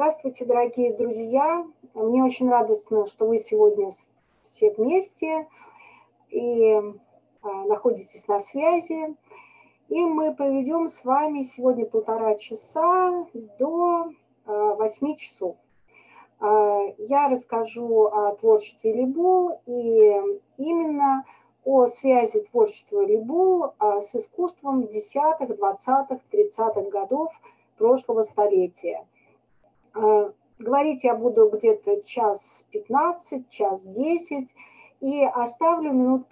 Здравствуйте, дорогие друзья! Мне очень радостно, что вы сегодня все вместе и находитесь на связи. И мы проведем с вами сегодня 1,5 часа до 8 часов. Я расскажу о творчестве Либул и именно о связи творчества Либул с искусством 10-х, 20-х, 30-х годов прошлого столетия. Говорить я буду где-то 1:15, 1:10, и оставлю минут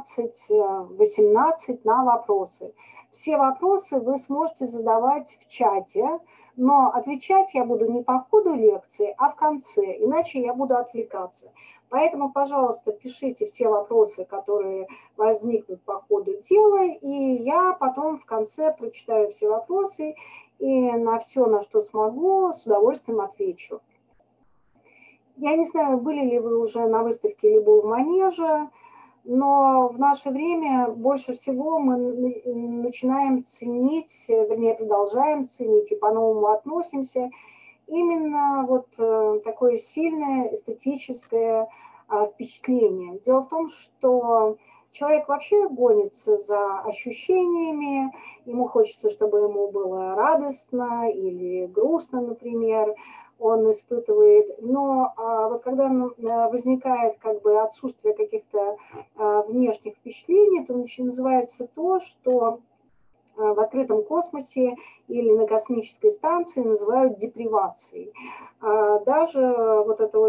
15-18 на вопросы. Все вопросы вы сможете задавать в чате, но отвечать я буду не по ходу лекции, а в конце, иначе я буду отвлекаться. Поэтому, пожалуйста, пишите все вопросы, которые возникнут по ходу дела, и я потом в конце прочитаю все вопросы и на все, на что смогу, с удовольствием отвечу. Я не знаю, были ли вы уже на выставке Либул в Манеже, но в наше время больше всего мы начинаем ценить, вернее, продолжаем ценить и по-новому относимся именно вот такое сильное эстетическое впечатление. Дело в том, что человек вообще гонится за ощущениями, ему хочется, чтобы ему было радостно или грустно, например, он испытывает. Но вот когда возникает как бы отсутствие каких-то внешних впечатлений, то называется то, что в открытом космосе или на космической станции называют депривацией. Даже вот это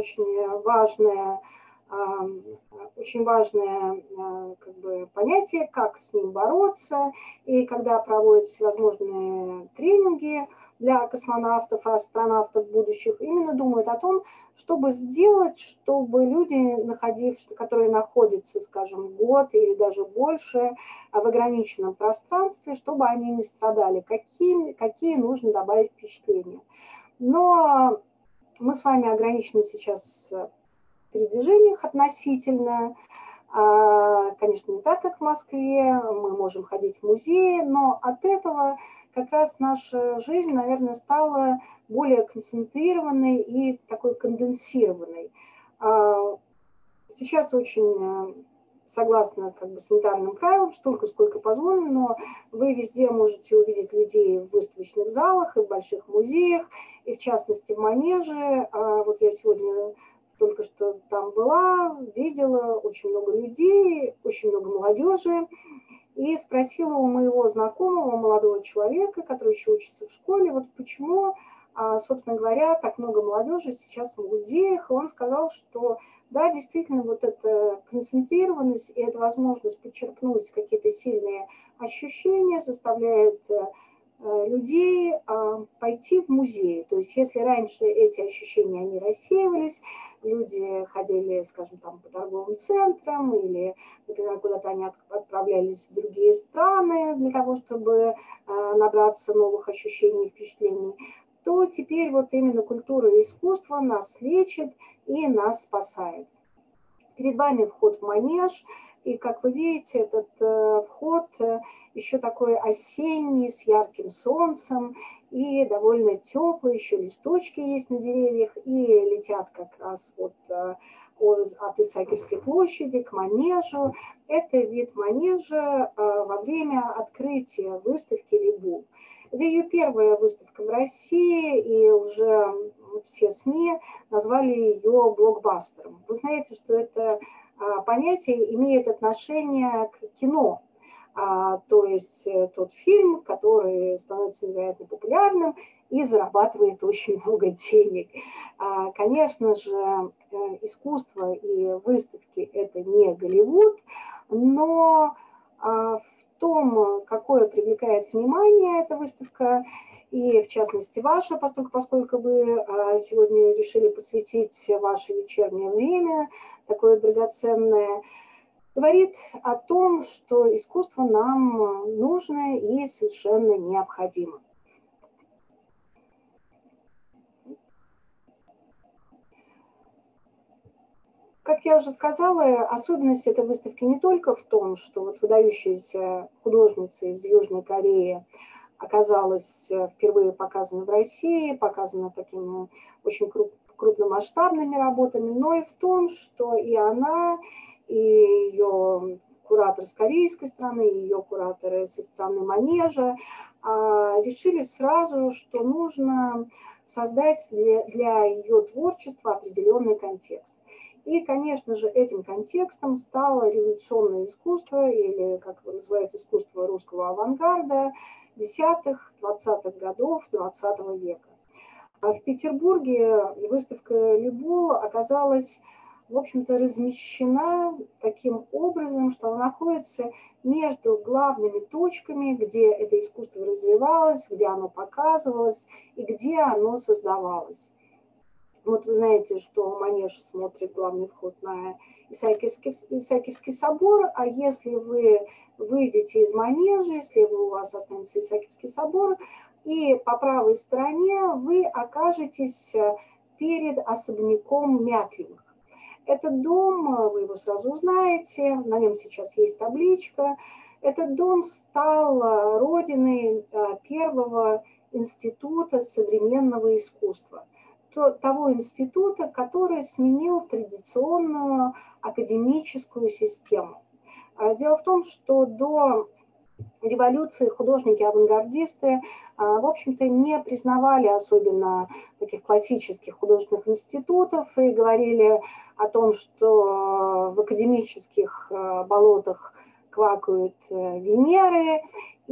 очень важное как бы понятие, как с ним бороться. И когда проводят всевозможные тренинги для космонавтов, астронавтов будущих, именно думают о том, чтобы сделать, чтобы люди, которые находятся, скажем, год или даже больше в ограниченном пространстве, чтобы они не страдали, какие нужно добавить впечатления. Но мы с вами ограничены сейчас в передвижениях относительно. Конечно, не так, как в Москве, мы можем ходить в музеи, но от этого как раз наша жизнь, наверное, стала более концентрированной и такой конденсированной. Сейчас очень согласно как бы санитарным правилам, столько, сколько позволено, но вы везде можете увидеть людей в выставочных залах и в больших музеях, и в частности в Манеже. Вот я сегодня только что там была, видела очень много людей, очень много молодежи, и спросила у моего знакомого молодого человека, который еще учится в школе, вот почему, собственно говоря, так много молодежи сейчас в музеях. И он сказал, что да, действительно, вот эта концентрированность и эта возможность подчеркнуть какие-то сильные ощущения заставляет людей пойти в музей. То есть если раньше эти ощущения, они рассеивались, люди ходили, скажем, там, по торговым центрам или, например, куда-то они отправлялись в другие страны для того, чтобы набраться новых ощущений и впечатлений, то теперь вот именно культура и искусство нас лечит и нас спасает. Перед вами вход в Манеж, и, как вы видите, этот вход еще такой осенний, с ярким солнцем, и довольно теплый, еще листочки есть на деревьях, и летят как раз вот от Исаакиевской площади к Манежу. Это вид Манежа во время открытия выставки Либул. Это ее первая выставка в России, и уже все СМИ назвали ее блокбастером. Вы знаете, что это понятие имеет отношение к кино. То есть тот фильм, который становится невероятно популярным и зарабатывает очень много денег. Конечно же, искусство и выставки – это не Голливуд, но в том, какое привлекает внимание эта выставка, и в частности ваша, поскольку вы сегодня решили посвятить ваше вечернее время, такое драгоценное, говорит о том, что искусство нам нужно и совершенно необходимо. Как я уже сказала, особенность этой выставки не только в том, что вот выдающаяся художница из Южной Кореи оказалась впервые показана в России, показана такими очень крупномасштабными работами, но и в том, что и она, и ее кураторы с корейской стороны, и ее кураторы со стороны Манежа решили сразу, что нужно создать для ее творчества определенный контекст. И, конечно же, этим контекстом стало революционное искусство, или, как его называют, искусство русского авангарда 10-20-х годов XX века. В Петербурге выставка Либу оказалась, в общем-то, размещена таким образом, что она находится между главными точками, где это искусство развивалось, где оно показывалось и где оно создавалось. Вот вы знаете, что Манеж смотрит главный вход на Исаакиевский собор, а если вы выйдете из Манежа, если у вас останется Исаакиевский собор, и по правой стороне вы окажетесь перед особняком Мятлевых. Этот дом, вы его сразу узнаете, на нем сейчас есть табличка. Этот дом стал родиной первого института современного искусства. Того института, который сменил традиционную академическую систему. Дело в том, что до революции художники-авангардисты, в общем-то, не признавали особенно таких классических художественных институтов и говорили о том, что в академических болотах квакают Венеры,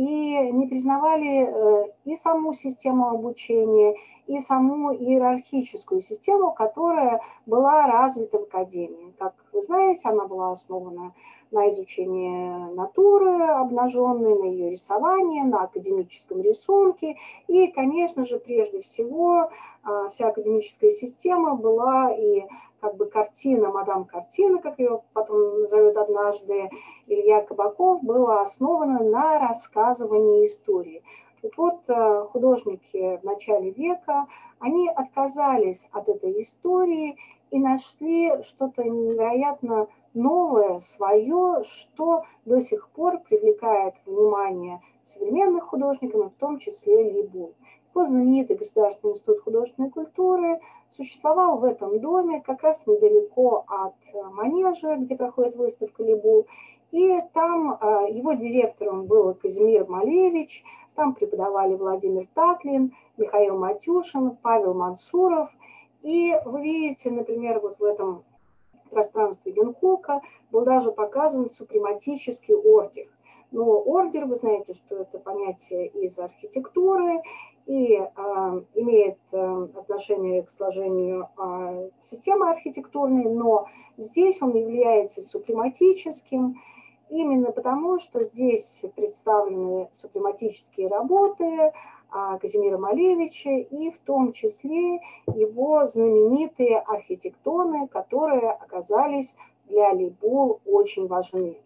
и не признавали и саму систему обучения, и саму иерархическую систему, которая была развита в академии. Как вы знаете, она была основана на изучении натуры обнаженной, на ее рисовании, на академическом рисунке. И, конечно же, прежде всего, вся академическая система была и как бы картина, мадам картина, как ее потом назовет однажды Илья Кабаков, была основана на рассказывании истории. Так вот, художники в начале века, они отказались от этой истории и нашли что-то невероятно новое, свое, что до сих пор привлекает внимание современных художников, в том числе Либу. Его знаменитый Государственный институт художественной культуры существовал в этом доме, как раз недалеко от Манежа, где проходит выставка Либу. И там его директором был Казимир Малевич, там преподавали Владимир Татлин, Михаил Матюшин, Павел Мансуров. И вы видите, например, вот в этом пространстве Генкока был даже показан супрематический ордер. Но ордер, вы знаете, что это понятие из архитектуры и имеет отношение к сложению системы архитектурной, но здесь он является супрематическим именно потому, что здесь представлены супрематические работы Казимира Малевича и в том числе его знаменитые архитектоны, которые оказались для Либу очень важны.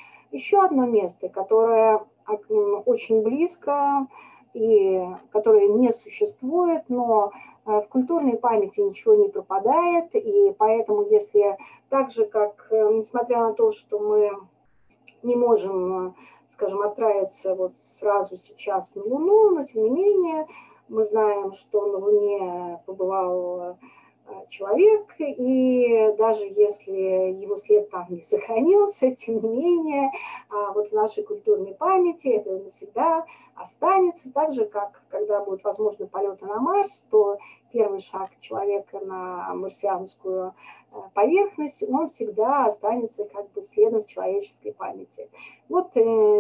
Еще одно место, которое очень близко и которое не существует, но в культурной памяти ничего не пропадает, и поэтому если так же, как, несмотря на то, что мы не можем, скажем, отправиться вот сразу сейчас на Луну, но тем не менее мы знаем, что на Луне побывал человек, и даже если его след там не сохранился, тем не менее, вот в нашей культурной памяти это навсегда останется, так же, как когда будет возможно полеты на Марс, то первый шаг человека на марсианскую поверхность, он всегда останется как бы следом в человеческой памяти. Вот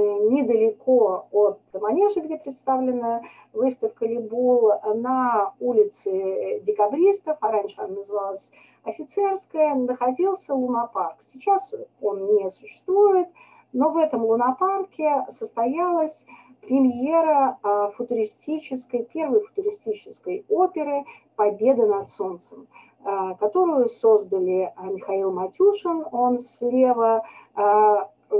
недалеко от Манежа, где представлена выставка Либу, на улице Декабристов, а раньше она называлась Офицерская, находился лунопарк. Сейчас он не существует, но в этом лунопарке состоялась премьера первой футуристической оперы «Победа над солнцем», которую создали Михаил Матюшин, он слева,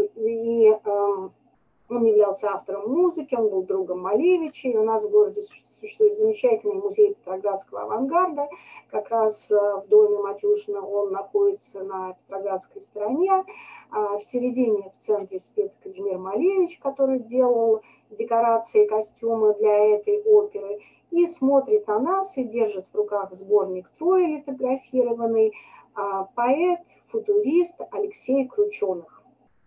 и он являлся автором музыки, он был другом Малевича, и у нас в городе существует замечательный музей петроградского авангарда, как раз в доме Матюшина, он находится на Петроградской стороне. В середине, в центре сидит Казимир Малевич, который делал декорации, костюмы для этой оперы, и смотрит на нас и держит в руках сборник «Трое» литографированный поэт, футурист Алексей Крученых.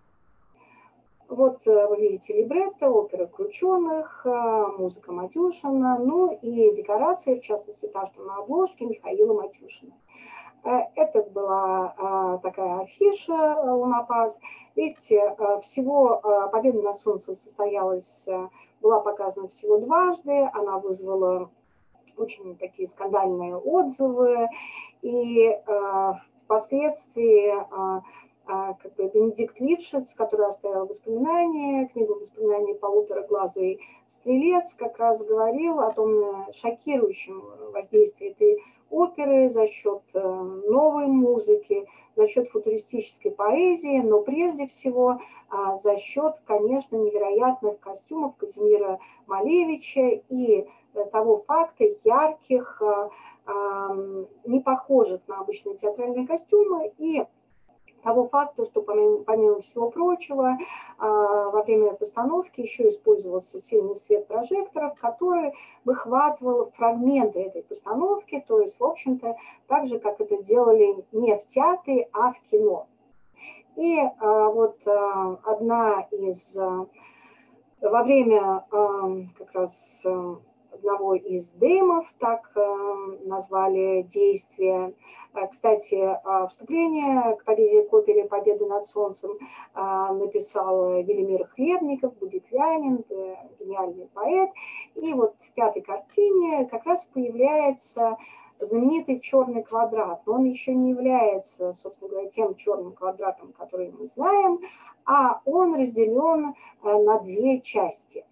Вот вы видите либретто, опера Крученых, музыка Матюшина, ну и декорации, в частности, та, что на обложке, Михаила Матюшина. Это была такая афиша «Лунапарк». Видите, всего «Победа над солнцем» состоялась, была показана всего дважды, она вызвала очень такие скандальные отзывы, и впоследствии как бы Бенедикт Лившиц, который оставил воспоминания, книгу воспоминаний «Полутораглазый стрелец», как раз говорил о том шокирующем воздействии этой оперы за счет новой музыки, за счет футуристической поэзии, но прежде всего за счет, конечно, невероятных костюмов Казимира Малевича и того факта ярких, не похожих на обычные театральные костюмы, и того факта, что помимо всего прочего, во время постановки еще использовался сильный свет прожекторов, который выхватывал фрагменты этой постановки, то есть, в общем-то, так же, как это делали не в театре, а в кино. И вот одна из, во время как раз одного из деймов, так назвали действие. Кстати, вступление к опере «Победа над солнцем» написал Велимир Хлебников, будетлянин, гениальный поэт. И вот в пятой картине как раз появляется знаменитый черный квадрат. Но он еще не является, собственно говоря, тем черным квадратом, который мы знаем, а он разделен на две части.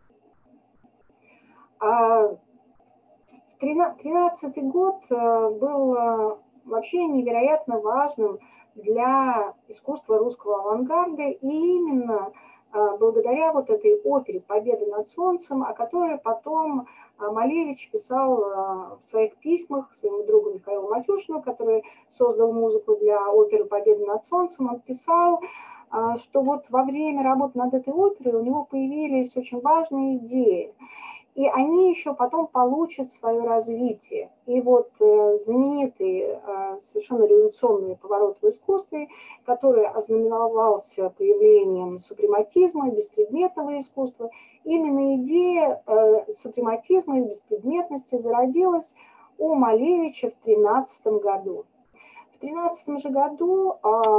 13-й год был вообще невероятно важным для искусства русского авангарда, и именно благодаря вот этой опере «Победа над солнцем», о которой потом Малевич писал в своих письмах своему другу Михаилу Матюшину, который создал музыку для оперы «Победа над солнцем», он писал, что вот во время работы над этой оперой у него появились очень важные идеи. И они еще потом получат свое развитие. И вот знаменитый, совершенно революционный поворот в искусстве, который ознаменовался появлением супрематизма и беспредметного искусства, именно идея супрематизма и беспредметности зародилась у Малевича в 13 году. В 13 же году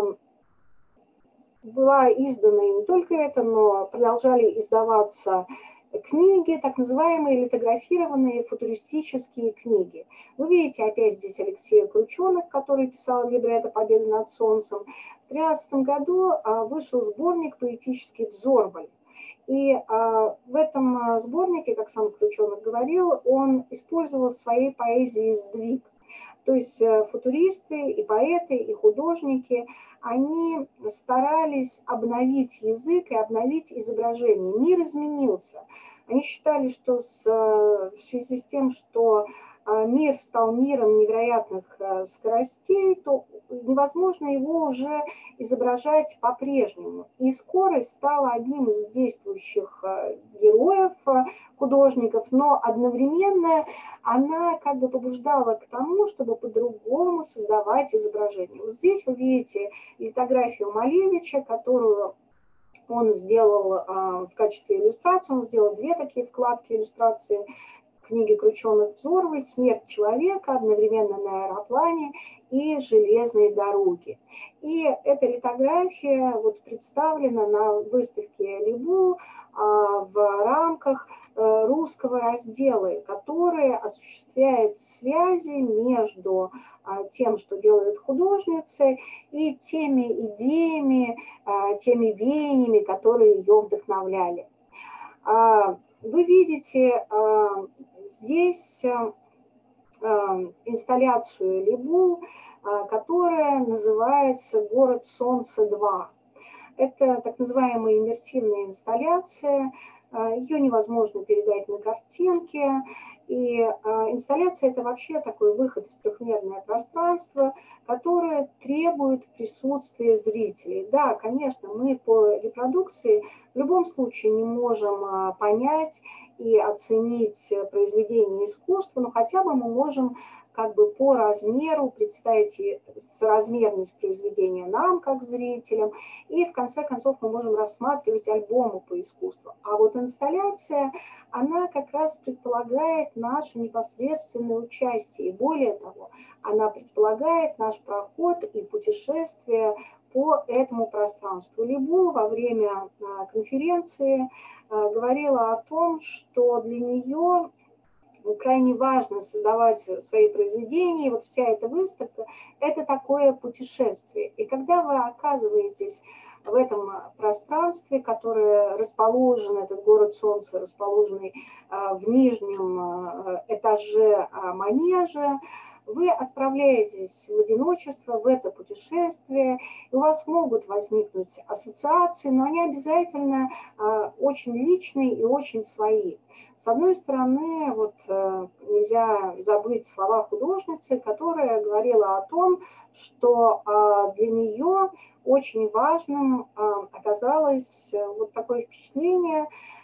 была издана и не только это, но продолжали издаваться книги, так называемые литографированные футуристические книги. Вы видите опять здесь Алексея Крученых, который писал либретто «Победа над солнцем». В 13 году вышел сборник «Поэтический взорваль». И в этом сборнике, как сам Крученых говорил, он использовал в своей поэзии сдвиг. То есть футуристы и поэты, и художники, они старались обновить язык и обновить изображение. Мир изменился. Они считали, что в связи с тем, что мир стал миром невероятных скоростей, то невозможно его уже изображать по-прежнему. И скорость стала одним из действующих героев художников, но одновременно она как бы побуждала к тому, чтобы по-другому создавать изображение. Вот здесь вы видите литографию Малевича, которую он сделал в качестве иллюстрации. Он сделал две такие вкладки иллюстрации книги Крученых «Взорваль», «Смерть человека», одновременно на аэроплане и «Железные дороги». И эта литография вот представлена на выставке Либу в рамках русского раздела, который осуществляет связи между тем, что делают художницы, и теми идеями, теми веяниями, которые ее вдохновляли. Вы видите здесь инсталляцию Либу, которая называется «Город солнца 2». Это так называемая иммерсивная инсталляция, ее невозможно передать на картинке. И инсталляция – это вообще такой выход в трехмерное пространство, которое требует присутствия зрителей. Да, конечно, мы по репродукции в любом случае не можем понять и оценить произведение искусства, но хотя бы мы можем как бы по размеру представить соразмерность произведения нам, как зрителям, и в конце концов мы можем рассматривать альбомы по искусству. А вот инсталляция, она как раз предполагает наше непосредственное участие. И более того, она предполагает наш проход и путешествие по этому пространству. Либу во время конференции говорила о том, что для нее крайне важно создавать свои произведения, и вот вся эта выставка – это такое путешествие. И когда вы оказываетесь в этом пространстве, которое расположен, этот город солнца, расположенный в нижнем этаже манежа, вы отправляетесь в одиночество, в это путешествие, и у вас могут возникнуть ассоциации, но они обязательно очень личные и очень свои. С одной стороны, вот нельзя забыть слова художницы, которая говорила о том, что для нее очень важным оказалось вот такое впечатление,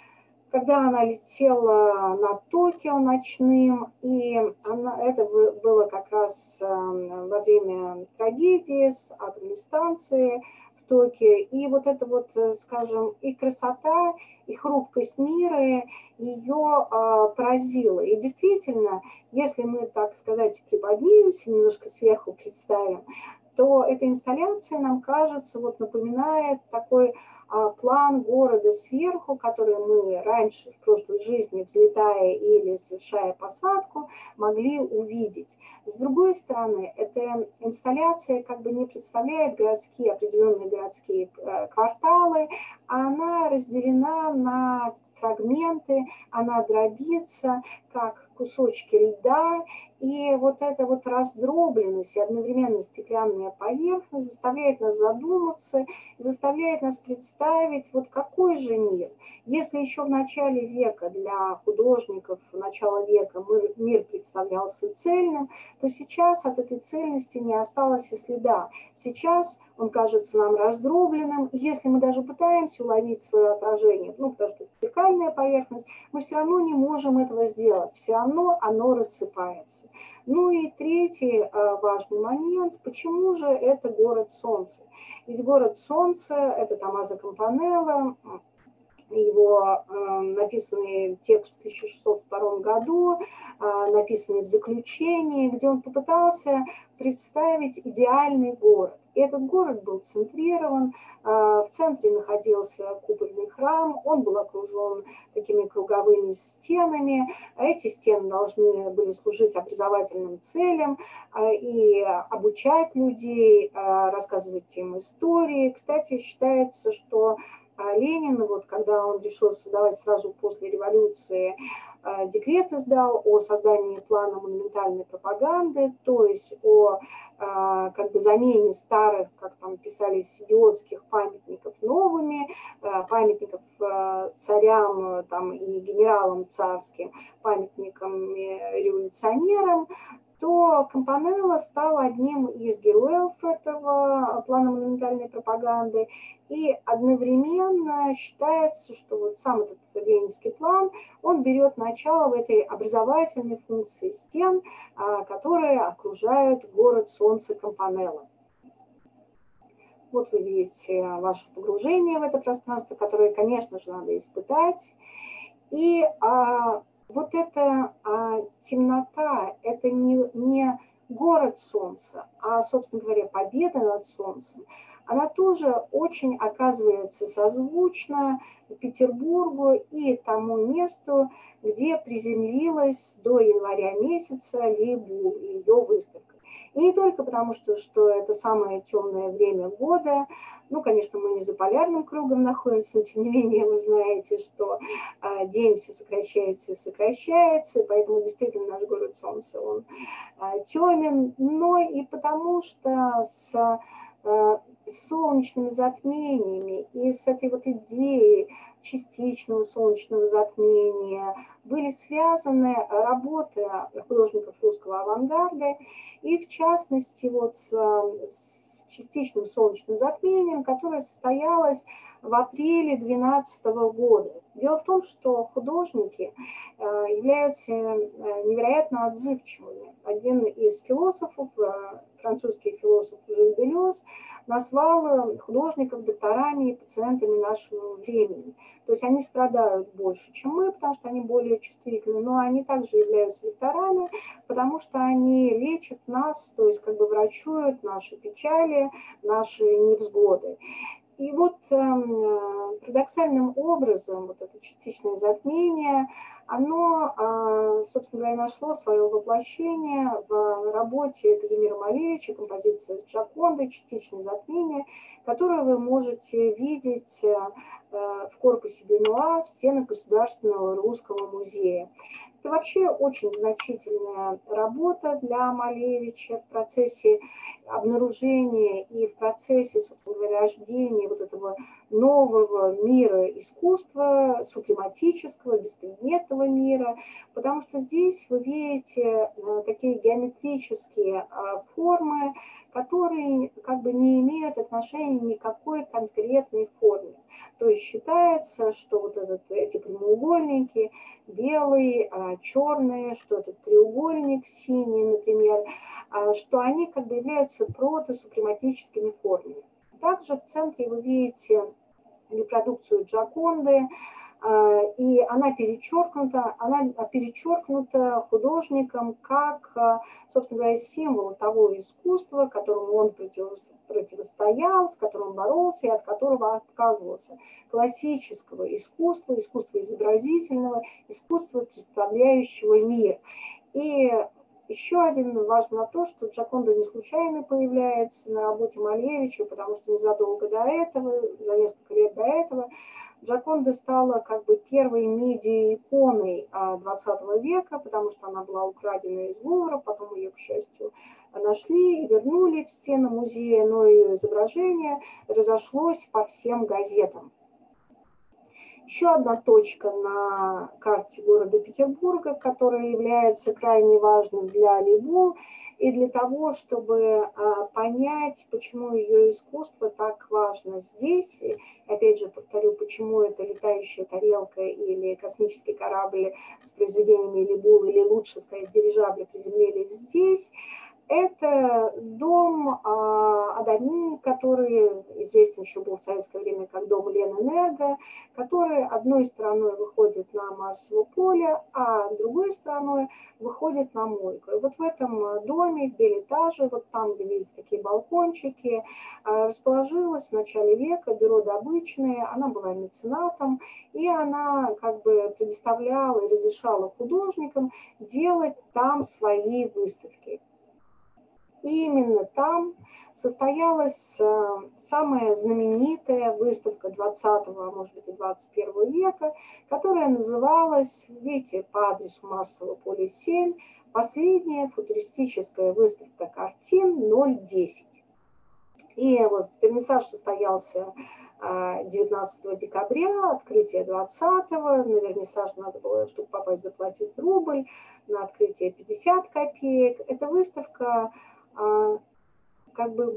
когда она летела над Токио ночным, и это было как раз во время трагедии с атомной станцией в Токио, и вот это вот, скажем, и красота, и хрупкость мира ее поразила. И действительно, если мы, так сказать, приподнимемся, немножко сверху представим, то эта инсталляция нам кажется, вот напоминает такой план города сверху, который мы раньше в прошлой жизни, взлетая или совершая посадку, могли увидеть. С другой стороны, эта инсталляция как бы не представляет городские, определенные городские кварталы, а она разделена на фрагменты, она дробится, как кусочки льда, и вот эта вот раздробленность и одновременно стеклянная поверхность заставляет нас задуматься, заставляет нас представить, вот какой же мир. Если еще в начале века для художников, начала века мир представлялся цельным, то сейчас от этой цельности не осталось и следа. Сейчас он кажется нам раздробленным, и если мы даже пытаемся уловить свое отражение, ну, потому что это зеркальная поверхность, мы все равно не можем этого сделать, все равно оно рассыпается. Ну и третий важный момент, почему же это город солнца? Ведь город солнца – это Томмазо Кампанелло, его написанный текст в 1602 году, написанный в заключении, где он попытался представить идеальный город. И этот город был центрирован, в центре находился купольный храм, он был окружен такими круговыми стенами, эти стены должны были служить образовательным целям и обучать людей, рассказывать им истории. Кстати, считается, что Ленин, вот, когда он решил создавать сразу после революции, декрет издал о создании плана монументальной пропаганды, то есть о как бы замене старых, как там писались, идиотских памятников новыми, памятников царям там, и генералам царским, памятникам революционерам, то Кампанелло стал одним из героев этого плана монументальной пропаганды. И одновременно считается, что вот сам этот ленинский план, он берет начало в этой образовательной функции стен, которые окружают город солнца Кампанелло. Вот вы видите ваше погружение в это пространство, которое, конечно же, надо испытать. И вот эта темнота, это не город солнца, а, собственно говоря, победа над солнцем, она тоже очень оказывается созвучна Петербургу и тому месту, где приземлилась до января месяца Либу и ее выставка. И не только потому, что это самое темное время года, ну, конечно, мы не за полярным кругом находимся, но тем не менее вы знаете, что день все сокращается и сокращается, поэтому действительно наш город солнца, он темен, но и потому что с солнечными затмениями и с этой вот идеей частичного солнечного затмения, были связаны работы художников русского авангарда, и в частности вот с частичным солнечным затмением, которое состоялось в апреле 2012 года. Дело в том, что художники являются невероятно отзывчивыми. Один из философов, французский философ Жиль Делез, назвал художников докторами и пациентами нашего времени. То есть они страдают больше, чем мы, потому что они более чувствительны, но они также являются докторами, потому что они лечат нас, то есть как бы врачуют наши печали, наши невзгоды. И вот парадоксальным образом вот это частичное затмение, оно, собственно говоря, нашло свое воплощение в работе Казимира Малевича, композиция с Джокондой «Частичное затмение», которую вы можете видеть в корпусе Бенуа в стенах Государственного русского музея. Это вообще очень значительная работа для Малевича в процессе обнаружения и в процессе, собственно говоря, рождения вот этого нового мира искусства, сублиматического, беспредметного мира, потому что здесь вы видите такие геометрические формы, которые как бы не имеют отношения ни к какой конкретной форме. То есть считается, что вот эти прямоугольники, белый, черный, что этот треугольник синий, например, что они как бы являются протосупрематическими формами. Также в центре вы видите репродукцию Джоконды, и она перечеркнута художником как, собственно говоря, символ того искусства, которому он противостоял, с которым боролся и от которого отказывался. Классического искусства, искусства изобразительного, искусства, представляющего мир. И еще один важный то, что Джоконда не случайно появляется на работе Малевича, потому что незадолго до этого, за несколько лет до этого, Джоконда стала как бы первой медиа-иконой XX века, потому что она была украдена из Лувра, потом ее, к счастью, нашли и вернули в стены музея, но ее изображение разошлось по всем газетам. Еще одна точка на карте города Петербурга, которая является крайне важной для Либул и для того, чтобы понять, почему ее искусство так важно здесь. И, опять же, повторю, почему это летающая тарелка или космический корабль с произведениями Либул, или лучше сказать, дирижабли приземлились здесь. Это дом Адами, который известен еще был в советское время как дом Ленэнерго, который одной стороной выходит на Марсово поле, а другой стороной выходит на мойку. И вот в этом доме, в Белэтаже, вот там, где видите такие балкончики, расположилось в начале века бюро добычное, она была меценатом, и она как бы предоставляла и разрешала художникам делать там свои выставки. И именно там состоялась самая знаменитая выставка 20-го, а может быть и 21 века, которая называлась, видите, по адресу Марсово поле 7, последняя футуристическая выставка картин 010. И вот вернисаж состоялся 19 декабря, открытие 20-го, на вернисаж надо было, чтобы попасть, заплатить рубль, на открытие 50 копеек. Эта выставка как бы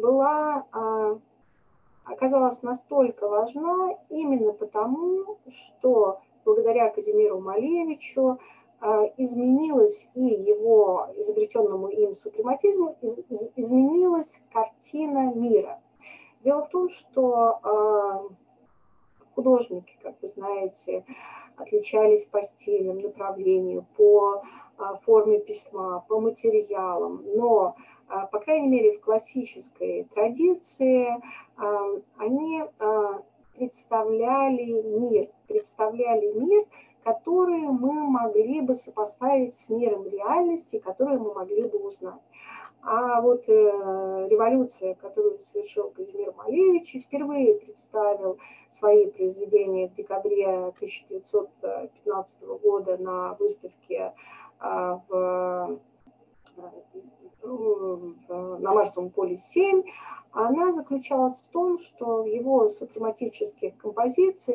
оказалась настолько важна именно потому, что благодаря Казимиру Малевичу изменилась и его изобретенному им супрематизму, изменилась картина мира. Дело в том, что художники, как вы знаете, отличались по стилям, направлению, по форме письма, по материалам, но, по крайней мере, в классической традиции они представляли мир, который мы могли бы сопоставить с миром реальности, который мы могли бы узнать. А вот революция, которую совершил Казимир Малевич, впервые представил свои произведения в декабре 1915 года на выставке на Марсовом поле 7, она заключалась в том, что в его супрематических композициях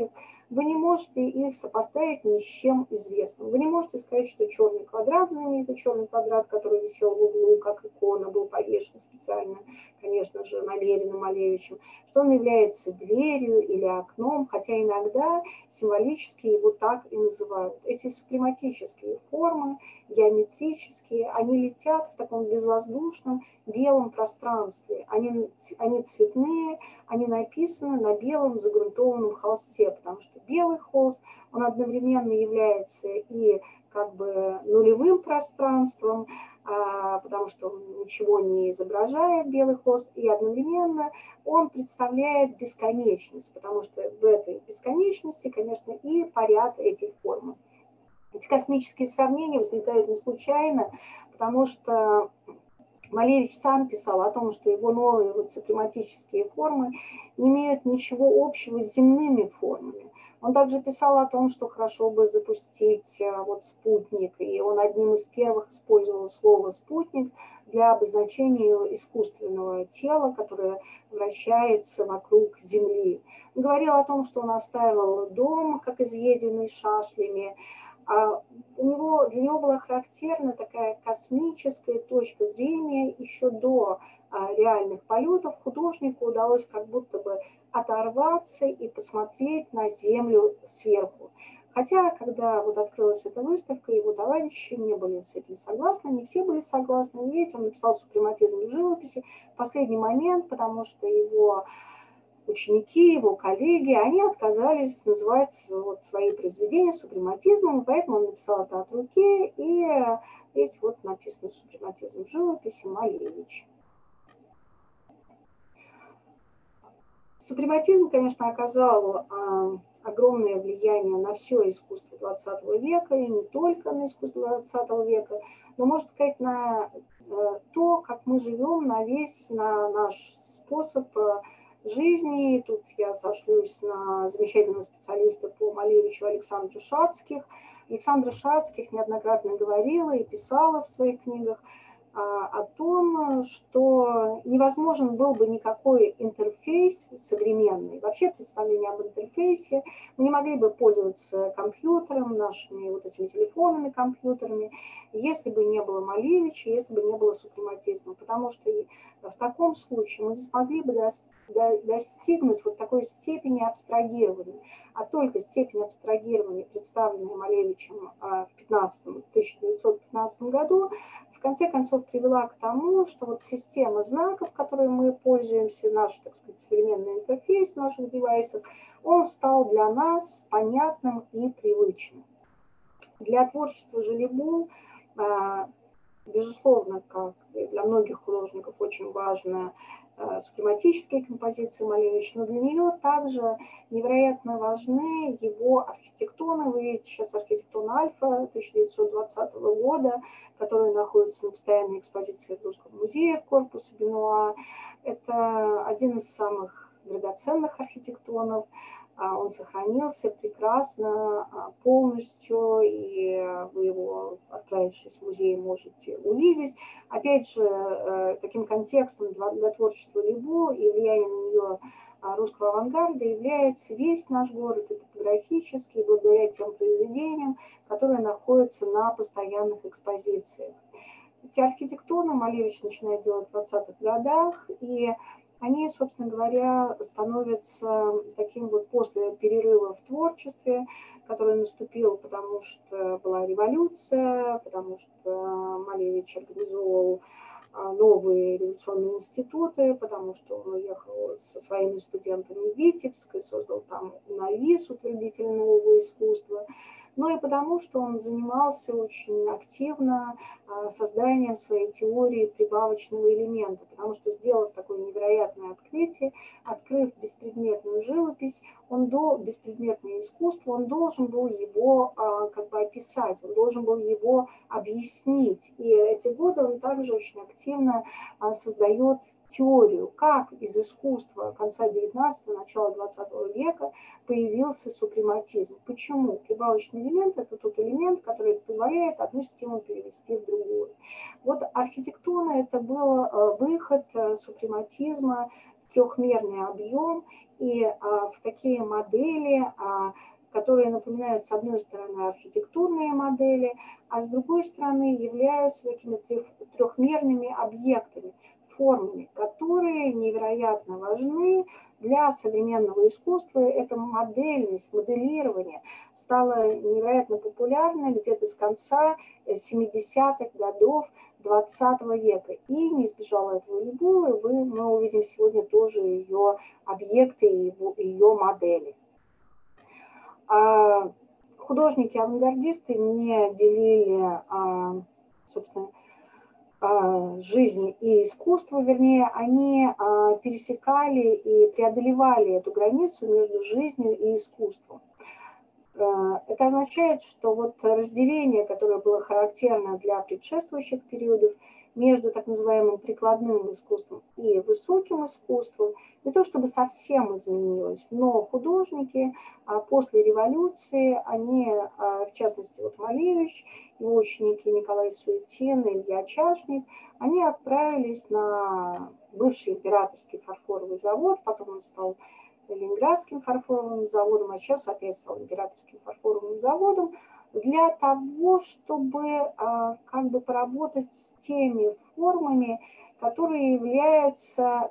вы не можете их сопоставить ни с чем известным. Вы не можете сказать, что черный квадрат, знаменитый черный квадрат, который висел в углу, как икона, был повешен специально, конечно же, намеренно Малевичем, что он является дверью или окном, хотя иногда символически его так и называют. Эти супрематические формы, геометрические, они летят в таком безвоздушном белом пространстве. Они цветные, они написаны на белом загрунтованном холсте, потому что белый холст, он одновременно является и как бы нулевым пространством, потому что он ничего не изображает, белый холст, и одновременно он представляет бесконечность, потому что в этой бесконечности, конечно, и парят эти формы. Эти космические сравнения возникают не случайно, потому что Малевич сам писал о том, что его новые вот супрематические формы не имеют ничего общего с земными формами. Он также писал о том, что хорошо бы запустить вот спутник, и он одним из первых использовал слово «спутник» для обозначения искусственного тела, которое вращается вокруг Земли. Он говорил о том, что он оставил дом, как изъеденный шашлями. Для него была характерна такая космическая точка зрения еще до реальных полетов. Художнику удалось как будто бы оторваться и посмотреть на Землю сверху. Хотя, когда вот открылась эта выставка, его товарищи не были с этим согласны, не все были согласны. Видите, он написал «Супрематизм в живописи» в последний момент, потому что его ученики, его коллеги, они отказались называть вот свои произведения супрематизмом, и поэтому он написал это от руки, и видите, вот написано «Супрематизм в живописи» Малевич. Супрематизм, конечно, оказал огромное влияние на все искусство XX века, и не только на искусство XX века, но, можно сказать, на то, как мы живем, на наш способ жизни. Тут я сошлюсь на замечательного специалиста по Малевичу Александра Шацких. Александра Шацких неоднократно говорила и писала в своих книгах о том, что невозможен был бы никакой интерфейс современный. Вообще представление об интерфейсе. Мы не могли бы пользоваться компьютером, нашими вот этими телефонами, компьютерами, если бы не было Малевича, если бы не было супрематизма. Потому что в таком случае мы не смогли бы достигнуть вот такой степени абстрагирования. А только степень абстрагирования, представленная Малевичем в 1915 году, в конце концов привела к тому, что вот система знаков, которой мы пользуемся, наш, так сказать, современный интерфейс наших девайсов, он стал для нас понятным и привычным. Для творчества Желебу, безусловно, как и для многих художников, очень важная супрематические композиции Малевича, но для нее также невероятно важны его архитектоны. Вы видите сейчас архитектон Альфа 1920 года, который находится на постоянной экспозиции в Русском музее корпуса Бенуа. Это один из самых драгоценных архитектонов. Он сохранился прекрасно, полностью, и вы его, отправившись в музей, можете увидеть. Опять же, таким контекстом для творчества Лебу и влияния на нее русского авангарда является весь наш город, и топографический, благодаря тем произведениям, которые находятся на постоянных экспозициях. Эти архитектуры Малевич начинает делать в 20-х годах, и они, собственно говоря, становятся таким вот после перерыва в творчестве, который наступил, потому что была революция, потому что Малевич организовал новые революционные институты, потому что он уехал со своими студентами в Витебск и создал там НАВИС, утвердитель нового искусства. Но и потому, что он занимался очень активно созданием своей теории прибавочного элемента, потому что, сделав такое невероятное открытие, открыв беспредметную живопись, беспредметное искусство, он должен был его как бы описать, он должен был его объяснить. И эти годы он также очень активно создает теорию, как из искусства конца 19-го, начала 20 века появился супрематизм. Почему? Прибавочный элемент – это тот элемент, который позволяет одну систему перевести в другую. Вот архитектура – это был выход супрематизма в трехмерный объем, и в такие модели которые напоминают, с одной стороны, архитектурные модели, а с другой стороны являются такими трехмерными объектами, формами, которые невероятно важны для современного искусства. Эта модельность, моделирование стало невероятно популярно где-то с конца 70-х годов XX века. И не избежала этого Лебул, и мы увидим сегодня тоже ее объекты и ее модели. Художники-авангардисты не делили, собственно, жизнь и искусство, вернее, они пересекали и преодолевали эту границу между жизнью и искусством. Это означает, что вот разделение, которое было характерно для предшествующих периодов между так называемым прикладным искусством и высоким искусством, не то чтобы совсем изменилось, но художники после революции, они, в частности, вот Малевич, его ученики Николай Суетин и Илья Чашник, они отправились на бывший императорский фарфоровый завод, потом он стал Ленинградским фарфоровым заводом, а сейчас опять стал Императорским фарфоровым заводом, для того, чтобы как бы поработать с теми формами, которые являются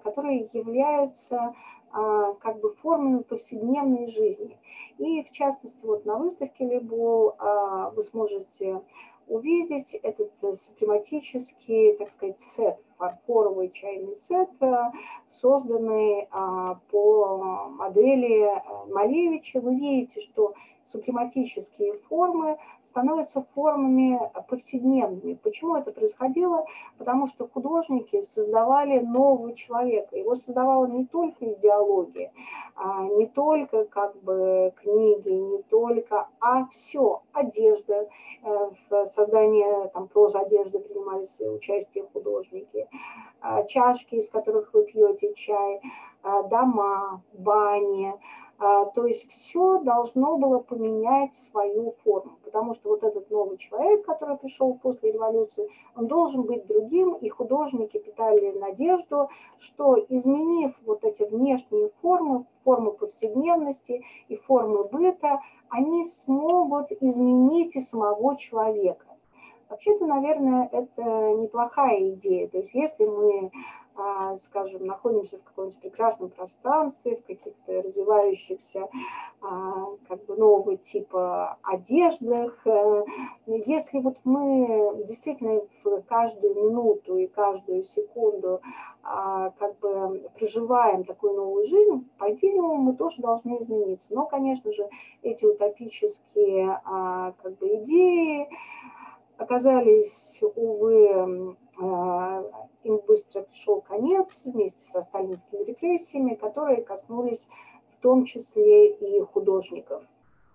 как бы формами повседневной жизни. И в частности, вот на выставке Лебол вы сможете увидеть этот супрематический, так сказать, сет, фарфоровый чайный сет, созданный по модели Малевича. Вы видите, что супрематические формы становятся формами повседневными. Почему это происходило? Потому что художники создавали нового человека. Его создавала не только идеология, не только как бы книги, не только, а все, одежда. В создании там прозодежды принимались участие художники, чашки, из которых вы пьете чай, дома, бани. То есть все должно было поменять свою форму, потому что вот этот новый человек, который пришел после революции, он должен быть другим, и художники питали надежду, что изменив вот эти внешние формы, формы повседневности и формы быта, они смогут изменить и самого человека. Вообще-то, наверное, это неплохая идея. То есть если мы, скажем, находимся в каком-нибудь прекрасном пространстве, в каких-то развивающихся как бы нового типа одеждах, если вот мы действительно в каждую минуту и каждую секунду как бы проживаем такую новую жизнь, по-видимому, мы тоже должны измениться. Но, конечно же, эти утопические как бы идеи оказались, увы, им быстро пришел конец вместе со сталинскими репрессиями, которые коснулись в том числе и художников.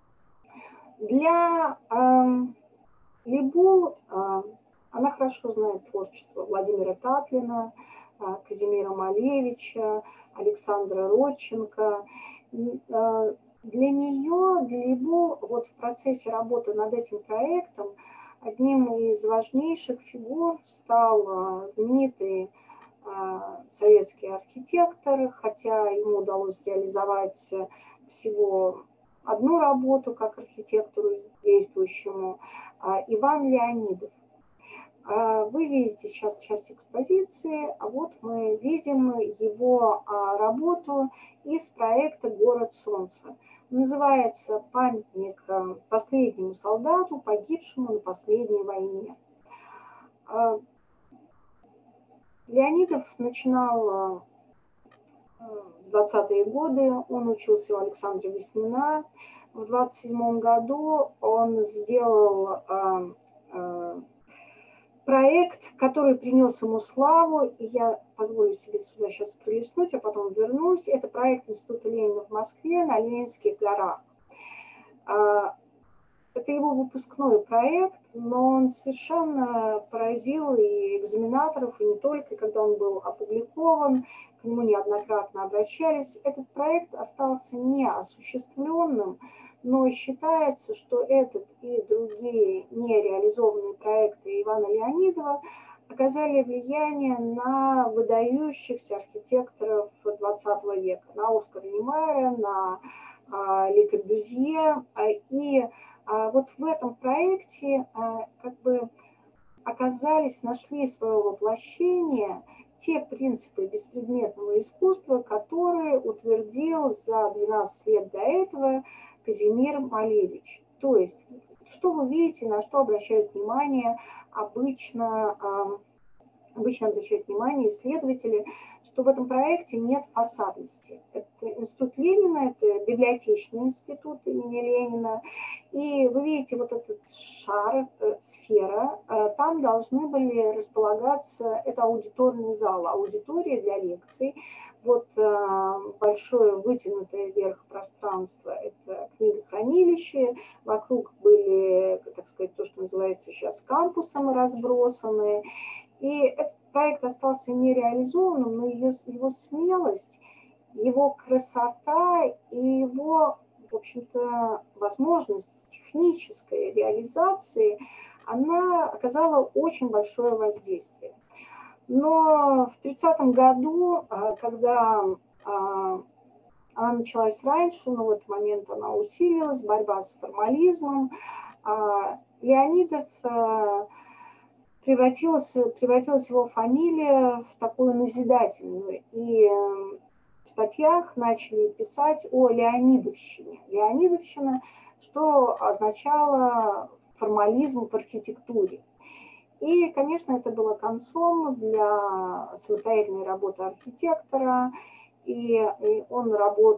Для Лебул, она хорошо знает творчество Владимира Татлина, Казимира Малевича, Александра Родченко. Для нее, для Лебул, вот в процессе работы над этим проектом одним из важнейших фигур стал знаменитый советский архитектор, хотя ему удалось реализовать всего одну работу как архитектору действующему, Иван Леонидов. Вы видите сейчас часть экспозиции, а вот мы видим его работу из проекта «Город солнца». Называется «Памятник последнему солдату, погибшему на последней войне». Леонидов начинал в 20-е годы, он учился у Александра Веснина. В 27 году он сделал проект, который принес ему славу, и я позволю себе сюда сейчас пролистнуть, а потом вернусь. Это проект Института Ленина в Москве на Ленинских горах. Это его выпускной проект, но он совершенно поразил и экзаменаторов, и не только, когда он был опубликован, к нему неоднократно обращались. Этот проект остался неосуществленным, но считается, что этот и другие нереализованные проекты Ивана Леонидова оказали влияние на выдающихся архитекторов XX века, на Оскара Немайера, на Ле Корбюзье. И вот в этом проекте как бы нашли свое воплощение те принципы беспредметного искусства, которые утвердил за 12 лет до этого Казимир Малевич. То есть, что вы видите, на что обращают внимание обычно обращают внимание исследователи, что в этом проекте нет фасадности. Это институт Ленина, это библиотечный институт имени Ленина. И вы видите вот этот шар, сфера, там должны были располагаться, это аудиторный зал, аудитория для лекций. Вот большое вытянутое вверх пространство, это книгохранилище, вокруг были, так сказать, то, что называется сейчас кампусом разбросаны. И этот проект остался нереализованным, но его смелость, его красота и его, в общем-то, возможность технической реализации, она оказала очень большое воздействие. Но в 30-м году, когда она началась раньше, но в этот момент она усилилась, борьба с формализмом, Леонидов превратилась его фамилия в такую назидательную. И в статьях начали писать о Леонидовщине. Леонидовщина, что означало формализм в архитектуре. И, конечно, это было концом для самостоятельной работы архитектора. И он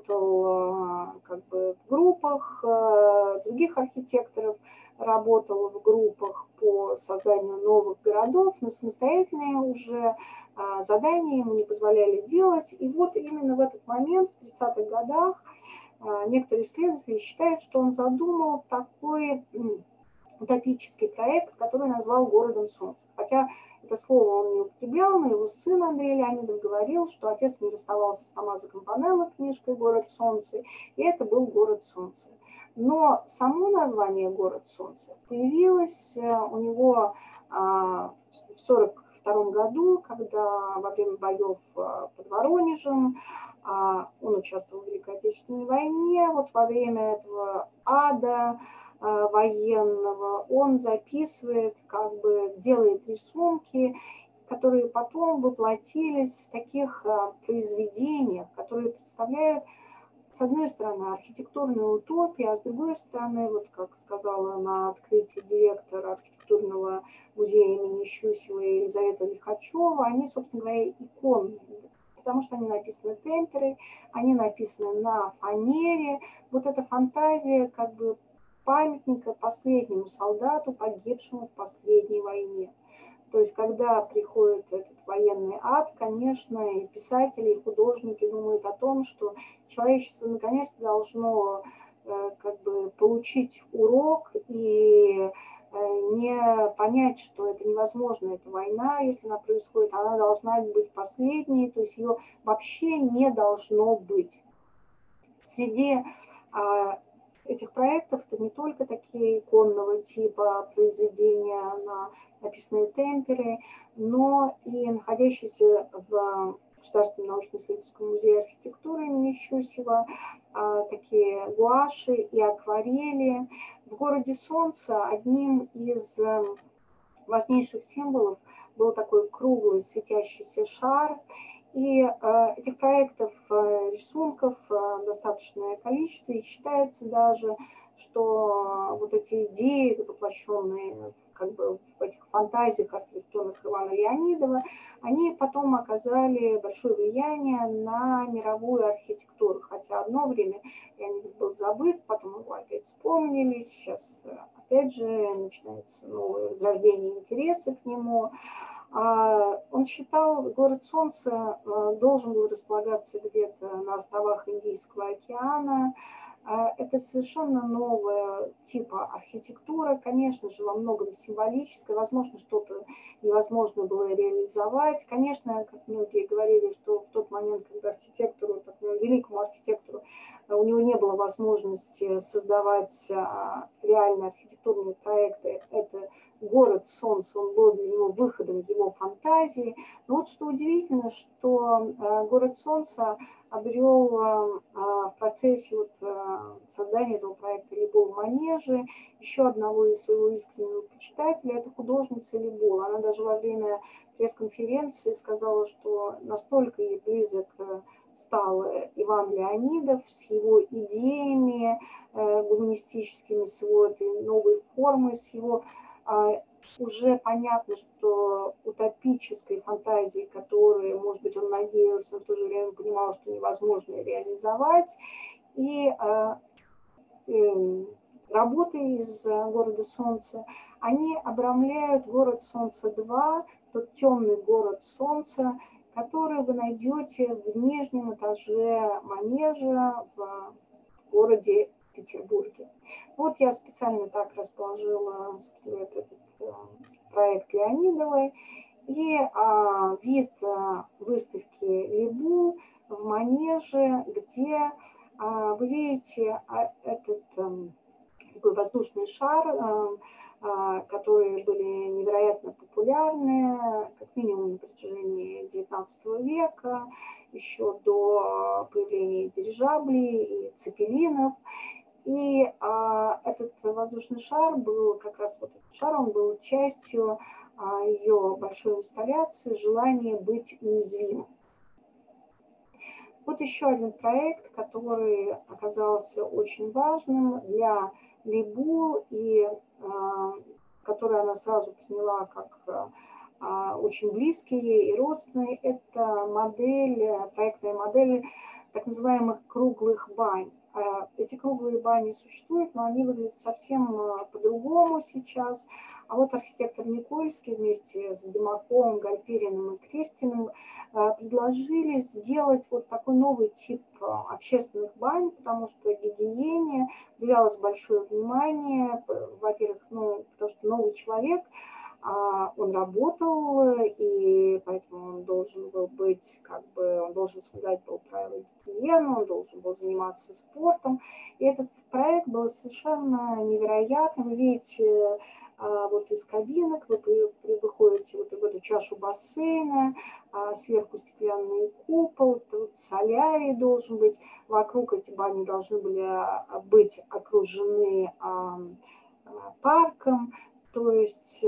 работал как бы в группах других архитекторов, работал в группах по созданию новых городов, но самостоятельные уже задания ему не позволяли делать. И вот именно в этот момент, в 30-х годах, некоторые исследователи считают, что он задумал такой утопический проект, который назвал «Городом солнца». Хотя это слово он не употреблял, но его сын Андрей Леонидов говорил, что отец не расставался с Томмазо Кампанелло книжкой «Город солнца», и это был «Город солнца». Но само название «Город солнца» появилось у него в 1942 году, когда во время боев под Воронежем он участвовал в Великой Отечественной войне. Вот во время этого ада военного он записывает, как бы делает рисунки, которые потом воплотились в таких произведениях, которые представляют, с одной стороны, архитектурную утопию, а с другой стороны, вот как сказала на открытии директор архитектурного музея имени Щусева Елизавета Лихачева, они, собственно говоря, иконы, потому что они написаны темперой, они написаны на фанере. Вот эта фантазия как бы памятника последнему солдату, погибшему в последней войне. То есть, когда приходит этот военный ад, конечно, и писатели, и художники думают о том, что человечество наконец-то должно как бы получить урок и не понять, что это невозможно, это война, если она происходит, она должна быть последней, то есть ее вообще не должно быть. Среди этих проектов это не только такие иконного типа произведения, написанные темперой, но и находящиеся в Государственном научно-исследовательском музее архитектуры имени Щусева такие гуаши и акварели. В городе солнца одним из важнейших символов был такой круглый светящийся шар. И этих проектов, рисунков достаточное количество, и считается даже, что вот эти идеи, воплощенные как бы в этих фантазиях архитектурных Ивана Леонидова, они потом оказали большое влияние на мировую архитектуру. Хотя одно время Леонидов был забыт, потом его опять вспомнили, сейчас опять же начинается новое возрождение интереса к нему. Он считал, город солнца должен был располагаться где-то на островах Индийского океана. Это совершенно нового типа архитектура, конечно же, во многом символическая. Возможно, что-то невозможно было реализовать. Конечно, как многие говорили, что в тот момент, когда архитектору, такому великому архитектору, у него не было возможности создавать реальные архитектурные проекты. Это город солнца, он был для него выходом его фантазии. Но вот что удивительно, что город солнца обрел в процессе создания этого проекта Либо в манеже еще одного из своего искреннего почитателя, это художница Либо. Она даже во время пресс-конференции сказала, что настолько ей близок стал Иван Леонидов с его идеями гуманистическими, с его этой новой формой, с его уже понятно, что утопической фантазии, которую, может быть, он надеялся, но в то же время понимал, что невозможно реализовать. И работы из города Солнца, они обрамляют город Солнца-2, тот темный город Солнца, который вы найдете в нижнем этаже манежа в городе Петербурге. Вот я специально так расположила, собственно, этот проект Леонидовой. И вид выставки Либу в манеже, где вы видите этот такой воздушный шар, которые были невероятно популярны, как минимум на протяжении XIX века, еще до появления дирижаблей и цепелинов. И этот воздушный шар был, как раз вот этот шар, он был частью ее большой инсталляции «Желание быть уязвимым». Вот еще один проект, который оказался очень важным для Либу и который она сразу приняла как очень близкий ей и родственный, это проектная модель так называемых круглых бань. Эти круглые бани существуют, но они выглядят совсем по-другому сейчас. А вот архитектор Никольский вместе с Демаковым, Гальпериным и Крестиным предложили сделать вот такой новый тип общественных бань, потому что гигиене уделялось большое внимание. Во-первых, потому что новый человек, он работал, и поэтому он должен был быть, он должен соблюдать правила гигиены, он должен был заниматься спортом. И этот проект был совершенно невероятным. Вы видите, вот из кабинок вы выходите вот в эту чашу бассейна, сверху стеклянный купол, тут солярий должен быть, вокруг эти бани должны были быть окружены парком. То есть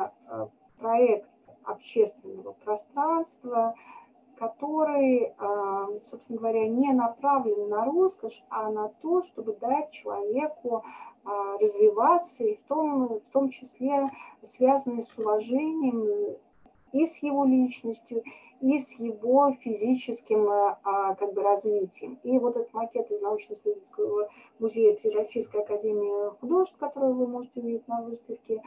проект общественного пространства, который, собственно говоря, не направлен на роскошь, а на то, чтобы дать человеку развиваться, и в том числе связанные с уважением и с его личностью, и с его физическим развитием. И вот этот макет из научно-исследовательского музея при Российской академии художеств, который вы можете увидеть на выставке,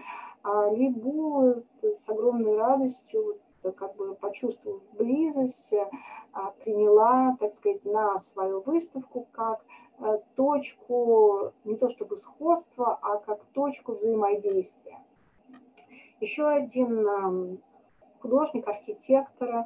Либу с огромной радостью, почувствовав близость, приняла, так сказать, на свою выставку как точку не то чтобы сходства, а как точку взаимодействия. Еще один художник, архитектор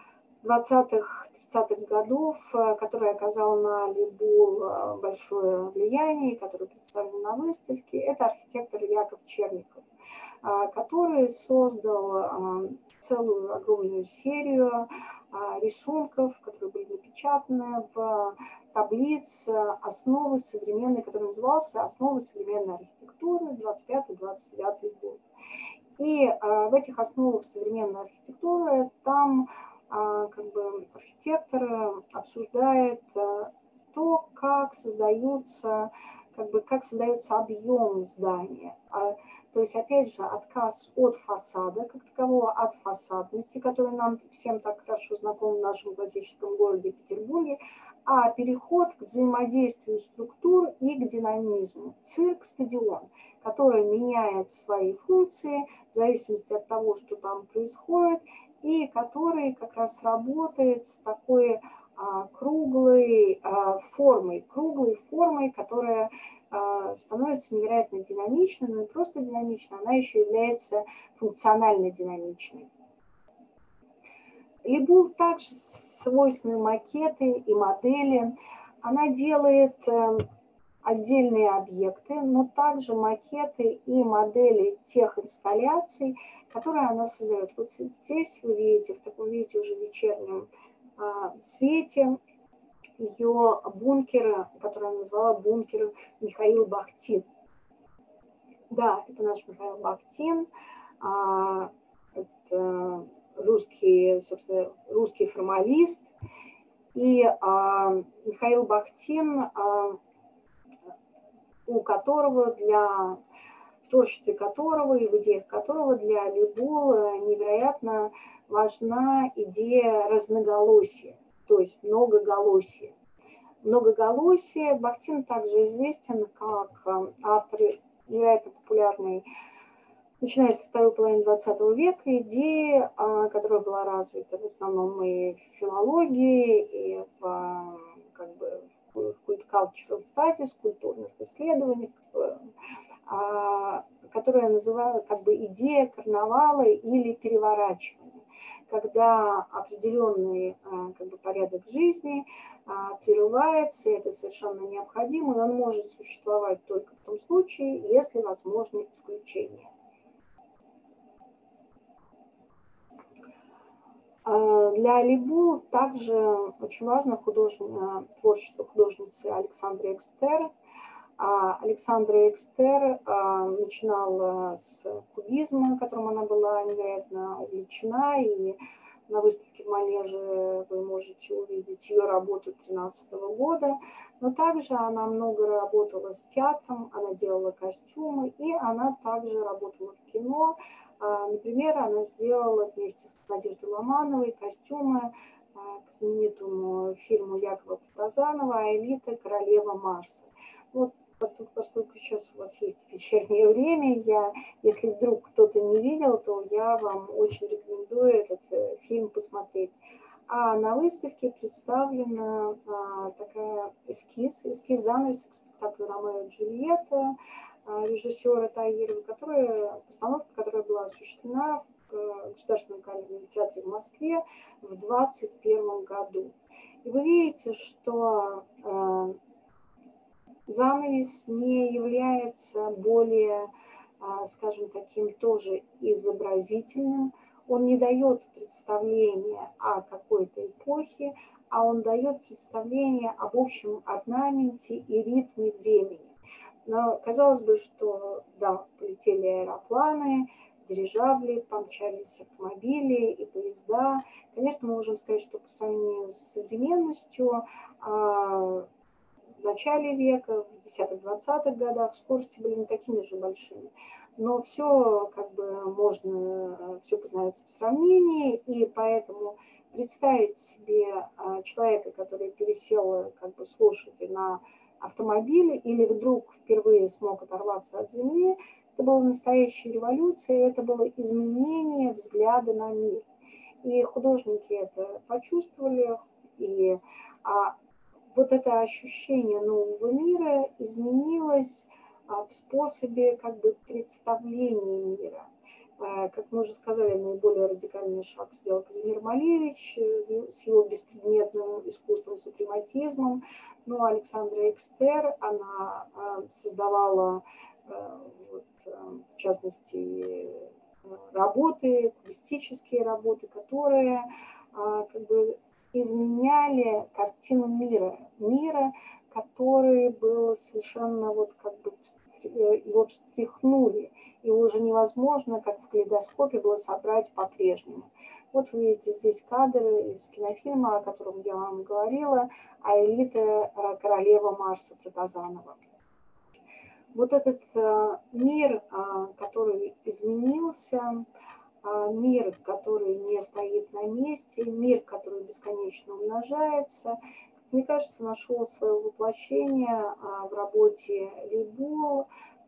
20-30-х годов, который оказал на Либу большое влияние, который представлен на выставке, это архитектор Яков Черников, который создал целую огромную серию рисунков, которые были напечатаны в таблиц основы современной, который назывался «Основы современной архитектуры 25-29 год». И в этих основах современной архитектуры там архитектор обсуждает то, как создается объем здания. То есть, опять же, отказ от фасада, как такового, от фасадности, который нам всем так хорошо знаком в нашем классическом городе Петербурге, а переход к взаимодействию структур и к динамизму. Цирк-стадион, который меняет свои функции в зависимости от того, что там происходит, и который как раз работает с такой круглой формой, которая становится невероятно динамичной, но не просто динамичной, она еще является функционально динамичной. Либу также свойственны макеты и модели. Она делает отдельные объекты, но также макеты и модели тех инсталляций, которые она создает. Вот здесь вы видите, в таком виде уже вечернем свете, ее бункер, который она назвала бункер Михаил Бахтин. Да, это наш Михаил Бахтин, это русский, собственно, русский формалист. И Михаил Бахтин, у которого в творчестве которого и в идеях которого для Алибул невероятно важна идея разноголосия, то есть многоголосия. Многоголосие. Бахтин также известен как автор невероятно популярной, начиная со второй половины XX века, идеи, которая была развита в основном и в филологии, и в cultural studies, культурных исследованиях, которая называла идея карнавала или переворачивания, когда определенный порядок жизни прерывается, и это совершенно необходимо, и он может существовать только в том случае, если возможны исключения. Для Алибул также очень важно творчество художницы Александры Экстер. Александра Экстер начинала с кубизма, которым она была невероятно увлечена, и на выставке в Манеже вы можете увидеть ее работу 2013 года, но также она много работала с театром, она делала костюмы, и она также работала в кино. Например, она сделала вместе с Надеждой Ломановой костюмы к знаменитому фильму Якова Протазанова «Аэлита. Королева Марса». Вот, поскольку сейчас у вас есть вечернее время, если вдруг кто-то не видел, то я вам очень рекомендую этот фильм посмотреть. А на выставке представлена такая эскиз занавеса к спектаклю «Ромео и Джульетта» режиссера Таирова, постановка, которая была осуществлена в Государственном камерном театре в Москве в 2021 году. И вы видите, что занавес не является более, скажем, таким тоже изобразительным. Он не дает представления о какой-то эпохе, а он дает представление об общем орнаменте и ритме времени. Но казалось бы, что да, полетели аэропланы, дирижабли, помчались автомобили и поезда. Конечно, мы можем сказать, что по сравнению с современностью в начале века, в 10-20-х годах скорости были не такими же большими. Но все все познается в сравнении, и поэтому представить себе человека, который пересел с лошади на автомобиле или вдруг впервые смог оторваться от земли, это была настоящая революция, это было изменение взгляда на мир. И художники это почувствовали, и вот это ощущение нового мира изменилось в способе представления мира. Как мы уже сказали, наиболее радикальный шаг сделал Казимир Малевич с его беспредметным искусством, супрематизмом. Но Александра Экстер, она создавала, в частности, кубистические работы, которые изменяли картину мира, который был совершенно его встряхнули. Его уже невозможно, как в калейдоскопе, было собрать по-прежнему. Вот вы видите здесь кадры из кинофильма, о котором я вам говорила, «Аэлита. Королева Марса» Протазанова. Вот этот мир, который изменился, мир, который не стоит на месте, мир, который бесконечно умножается, мне кажется, нашел свое воплощение в работе Алибул,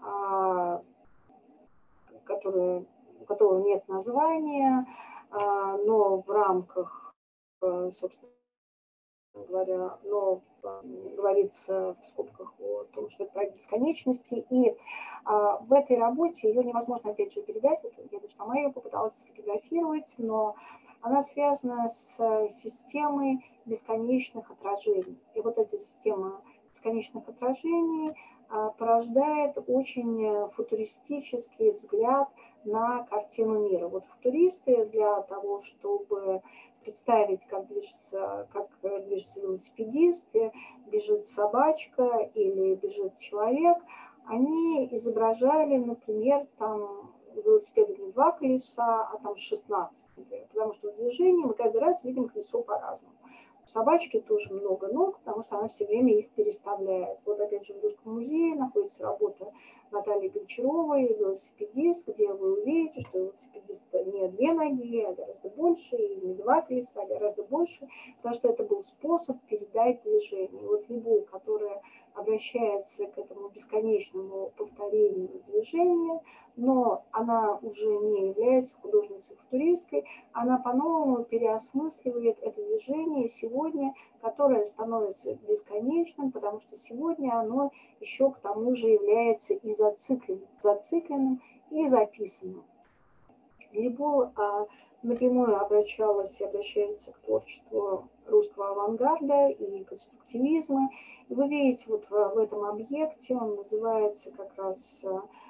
у которого нет названия, но в рамках, собственно говоря, говорится в скобках о том, что это проект бесконечности. И в этой работе ее невозможно, опять же, передать. Я даже сама ее попыталась сфотографировать, но она связана с системой бесконечных отражений. И вот эта система бесконечных отражений порождает очень футуристический взгляд на картину мира. Вот футуристы для того, чтобы представить, как движется велосипедист, бежит собачка или бежит человек, они изображали, например, там велосипеда не 2 колеса, а там 16, например, потому что в движении мы каждый раз видим колесо по-разному. У собачки тоже много ног, потому что она все время их переставляет. Вот опять же в Русском музее находится работа Натальи Гончаровой «Велосипедист», где вы увидите, что велосипедиста не 2 ноги, а гораздо больше, и не 2 колеса, а гораздо больше, потому что это был способ передать движение. И вот любовь, которая обращается к этому бесконечному повторению движения, но она уже не является художницей-футуристкой, она по-новому переосмысливает это движение сегодня, которое становится бесконечным, потому что сегодня оно еще к тому же является и зацикленным и записанным. Либо напрямую обращалась и обращается к творчеству русского авангарда и конструктивизма. И вы видите, вот в этом объекте, он называется как раз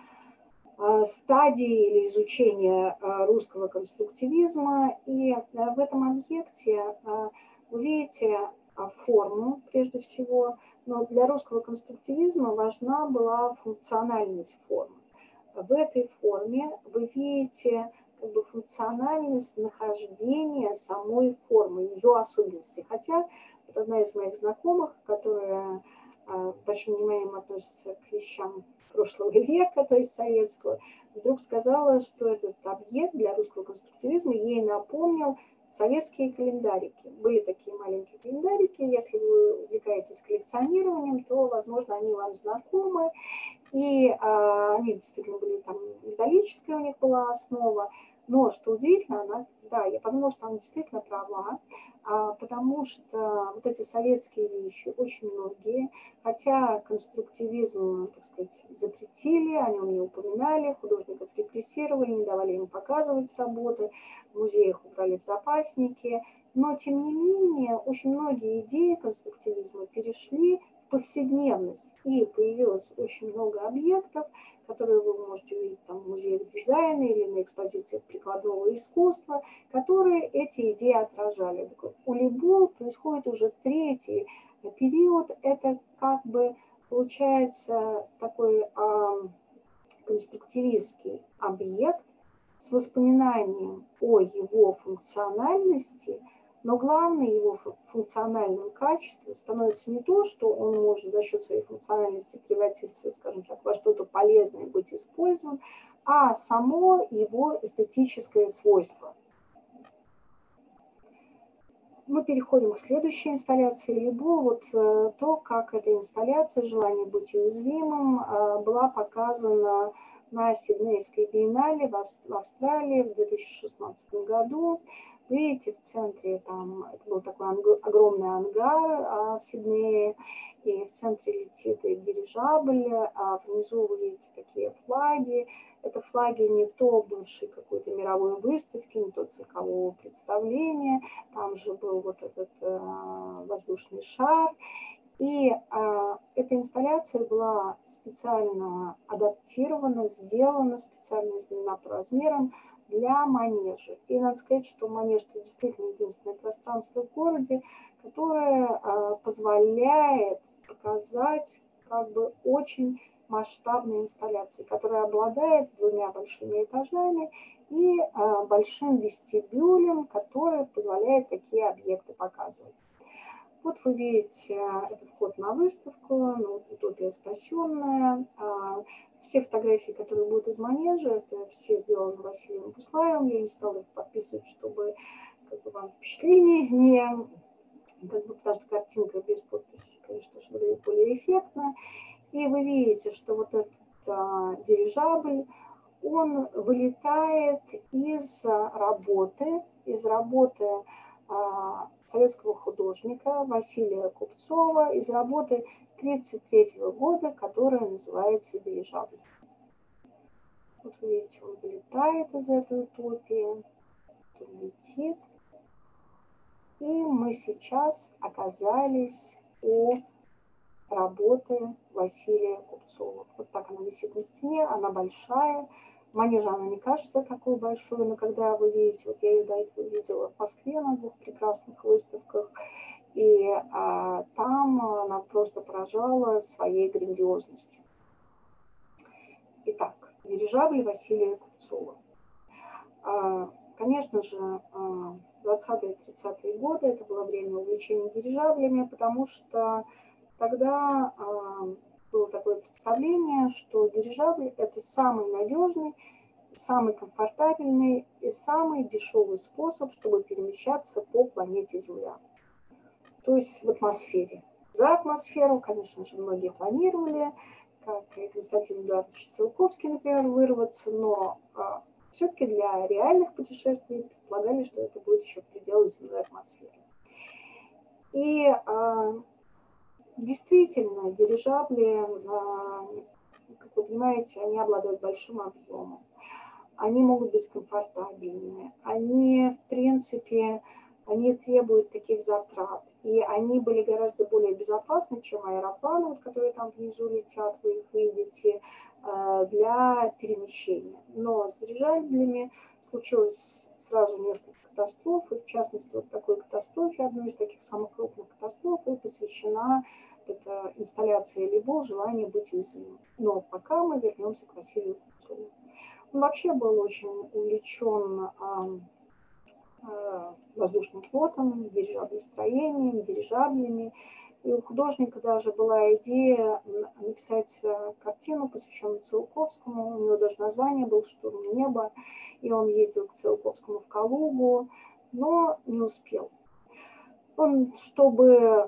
стадии или изучения русского конструктивизма. И в этом объекте вы видите форму, прежде всего, но для русского конструктивизма важна была функциональность формы. В этой форме вы видите как бы функциональность нахождения самой формы, ее особенности. Хотя вот одна из моих знакомых, которая с большим вниманием относится к вещам прошлого века, то есть советского, вдруг сказала, что этот объект для русского конструктивизма ей напомнил советские календарики. Были такие маленькие календарики, если вы увлекаетесь коллекционированием, то, возможно, они вам знакомы, и они действительно были там, металлическая у них была основа, но, что удивительно, я подумала, что она действительно права, потому что вот эти советские вещи, очень многие, хотя конструктивизм, так сказать, запретили, о нем не упоминали, художников репрессировали, не давали им показывать работы, в музеях убрали в запасники, но, тем не менее, очень многие идеи конструктивизма перешли в повседневность, и появилось очень много объектов, которые вы можете увидеть там, в музеях дизайна или на экспозициях прикладного искусства, которые эти идеи отражали. У Либол происходит уже третий период, это как бы получается такой конструктивистский объект с воспоминанием о его функциональности, но главное его функциональным качеством становится не то, что он может за счет своей функциональности превратиться, скажем так, во что-то полезное, быть использован, а само его эстетическое свойство. Мы переходим к следующей инсталляции Либо. Вот то, как эта инсталляция «Желание быть уязвимым» была показана на Сиднейской биеннале в Австралии в 2016 году. Видите, в центре там, это был такой огромный ангар в Сиднее, и в центре летит дирижабль, а внизу вы видите такие флаги. Это флаги не то бывшей какой-то мировой выставки, не то циркового представления. Там же был вот этот воздушный шар. И эта инсталляция была специально адаптирована, сделана, специально изменена по размерам для манежа. И надо сказать, что манеж – это действительно единственное пространство в городе, которое позволяет показать как бы очень масштабной инсталляции, которая обладает 2 большими этажами и большим вестибюлем, который позволяет такие объекты показывать. Вот вы видите этот вход на выставку, «Утопия спасенная». Все фотографии, которые будут из манежа, это все сделаны Василием Буслаевым. Я не стала их подписывать, чтобы как бы, вам впечатление не... потому что картинка без подписи, конечно, выглядит более эффектно. И вы видите, что вот этот дирижабль, он вылетает из работы советского художника Василия Купцова, из работы 1933 года, которая называется «Дирижабль». Вот вы видите, он вылетает из этой утопии, он летит. И мы сейчас оказались у работы Василия Купцова. Вот так она висит на стене, она большая. Манежа она не кажется такой большой, но когда вы видите, вот я ее до этого видела в Москве на 2 прекрасных выставках, и там она просто поражала своей грандиозностью. Итак, дирижабль Василия Купцова. Конечно же, 20-30-е годы это было время увлечения дирижаблями, потому что тогда было такое представление, что дирижабль – это самый надежный, самый комфортабельный и самый дешевый способ, чтобы перемещаться по планете Земля. То есть в атмосфере. За атмосферу, конечно же, многие планировали, как и Константин Эдуардович Циолковский, например, вырваться, но все-таки для реальных путешествий предполагали, что это будет еще в пределах земной атмосферы. И действительно, дирижабли, как вы понимаете, они обладают большим объемом. Они могут быть комфортабельными. Они, в принципе, они требуют таких затрат. И они были гораздо более безопасны, чем аэропланы, вот, которые там внизу летят, вы их видите, для перемещения. Но с дирижаблями случилось сразу несколько катастроф, и в частности, вот такой катастрофе, одной из таких самых крупных катастроф, и посвящена эта инсталляция Либо «Желание быть уязвимым». Но пока мы вернемся к Василию Купцову. Он вообще был очень увлечен воздушным флотом, дирижаблестроением, дирижаблями. И у художника даже была идея написать картину, посвященную Циолковскому. У него даже название было «Штурм неба», и он ездил к Циолковскому в Калугу, но не успел. Он, чтобы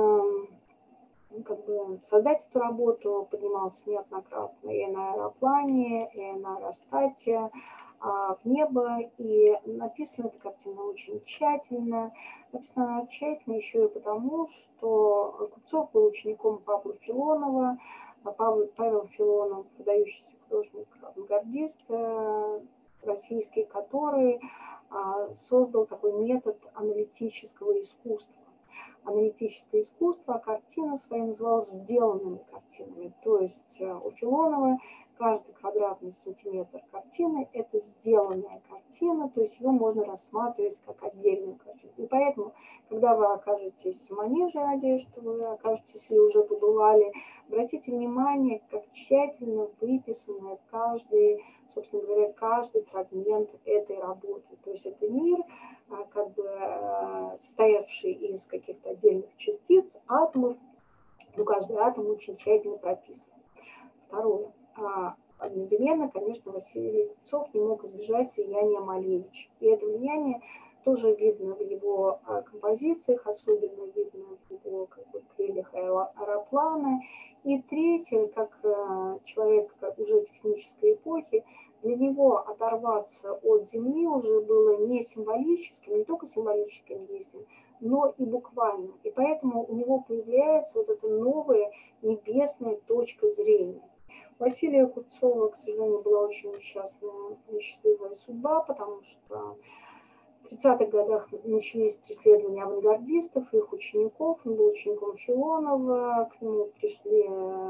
создать эту работу, поднимался неоднократно и на аэроплане, и на аэростате в небо, и написана эта картина очень тщательно. Написана она тщательно еще и потому, что Купцов был учеником Павла Филонова. Павел Филонов, выдающийся художник-авангардист российский, который создал такой метод аналитического искусства. Аналитическое искусство, а картина своя называлась сделанными картинами. То есть у Филонова каждый квадратный сантиметр картины – это сделанная картина, то есть ее можно рассматривать как отдельную картину. И поэтому, когда вы окажетесь в Манеже, я надеюсь, что вы окажетесь или уже побывали, обратите внимание, как тщательно выписаны каждый, собственно говоря, каждый фрагмент этой работы. То есть это мир, как бы состоявший из каких-то отдельных частиц, атомов, но каждый атом очень тщательно прописан. Второе. Одновременно, конечно, Василий Купцов не мог избежать влияния Малевича. И это влияние тоже видно в его композициях, особенно видно в его крыльях аэроплана. И третье, как человек уже технической эпохи, для него оторваться от Земли уже было не символическим, не только символическим действием, но и буквальным. И поэтому у него появляется вот эта новая небесная точка зрения. У Василия Купцова, к сожалению, была очень несчастливая судьба, потому что в 30-х годах начались преследования авангардистов, их учеников. Он был учеником Филонова, к нему пришли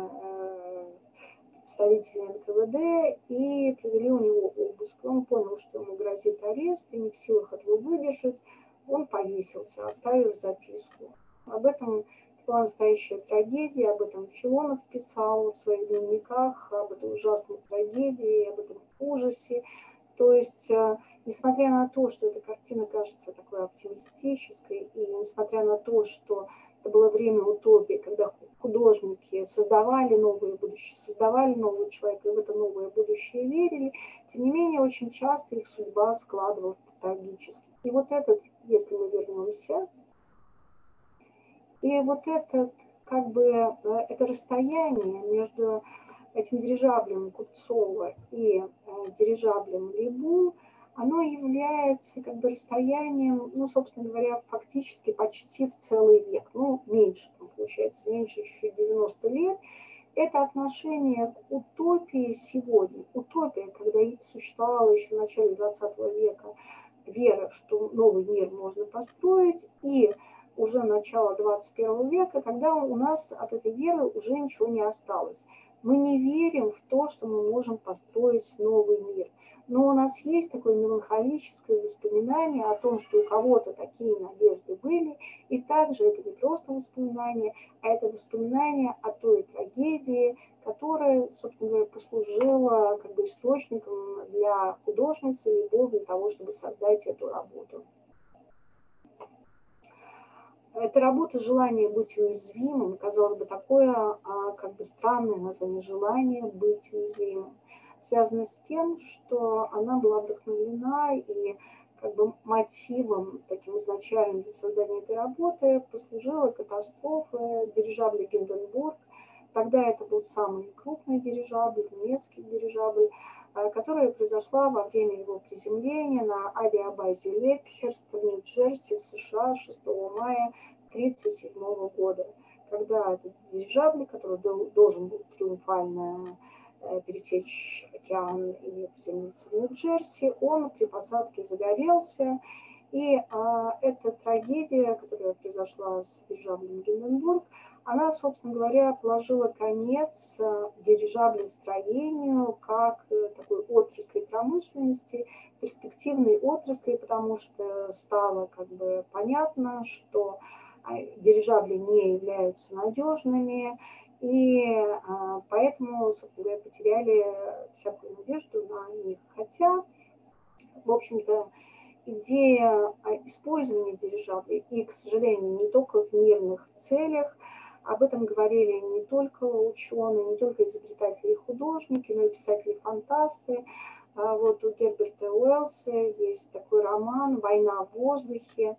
представители НКВД и провели у него обыск. Он понял, что ему грозит арест, и не в силах этого выдержать, он повесился, оставив записку. Об этом была настоящая трагедия, об этом Филонов писал в своих дневниках, об этой ужасной трагедии, об этом ужасе. То есть, несмотря на то, что эта картина кажется такой оптимистической, и несмотря на то, что это было время утопии, когда художники создавали новое будущее, создавали нового человека, и в это новое будущее верили, тем не менее, очень часто их судьба складывалась трагически. И вот этот, если мы вернемся, и вот этот, это расстояние между этим дирижаблем Купцова и дирижаблем Либо, оно является расстоянием, собственно говоря, фактически почти в целый век. Меньше, получается, меньше еще 90 лет. Это отношение к утопии сегодня. Утопия, когда существовала еще в начале 20 века, вера, что новый мир можно построить, и уже начало 21 века, когда у нас от этой веры уже ничего не осталось. Мы не верим в то, что мы можем построить новый мир. Но у нас есть такое меланхолическое воспоминание о том, что у кого-то такие надежды были, и также это не просто воспоминание, а это воспоминание о той трагедии, которая, собственно говоря, послужила как бы источником для художницы его для того, чтобы создать эту работу. Эта работа «Желание быть уязвимым», казалось бы, такое как бы странное название «Желание быть уязвимым», связано с тем, что она была вдохновлена и как бы мотивом таким изначальным для создания этой работы послужила катастрофа дирижабля «Гинденбург». Тогда это был самый крупный дирижабль, немецкий дирижабль, которая произошла во время его приземления на авиабазе Лекхерст в Нью-Джерси в США 6 мая 1937 года, когда этот дирижабль, который должен был триумфально пересечь океан и приземлиться в Нью-Джерси, он при посадке загорелся. И эта трагедия, которая произошла с дирижаблем Гинденбург, она, собственно говоря, положила конец дирижаблестроению как такой отрасли промышленности, перспективной отрасли, потому что стало как бы понятно, что дирижабли не являются надежными, и поэтому, собственно говоря, потеряли всякую надежду на них. Хотя, в общем-то, идея использования дирижаблей, и, к сожалению, не только в мирных целях, об этом говорили не только ученые, не только изобретатели и художники, но и писатели-фантасты. Вот у Герберта Уэллса есть такой роман «Война в воздухе».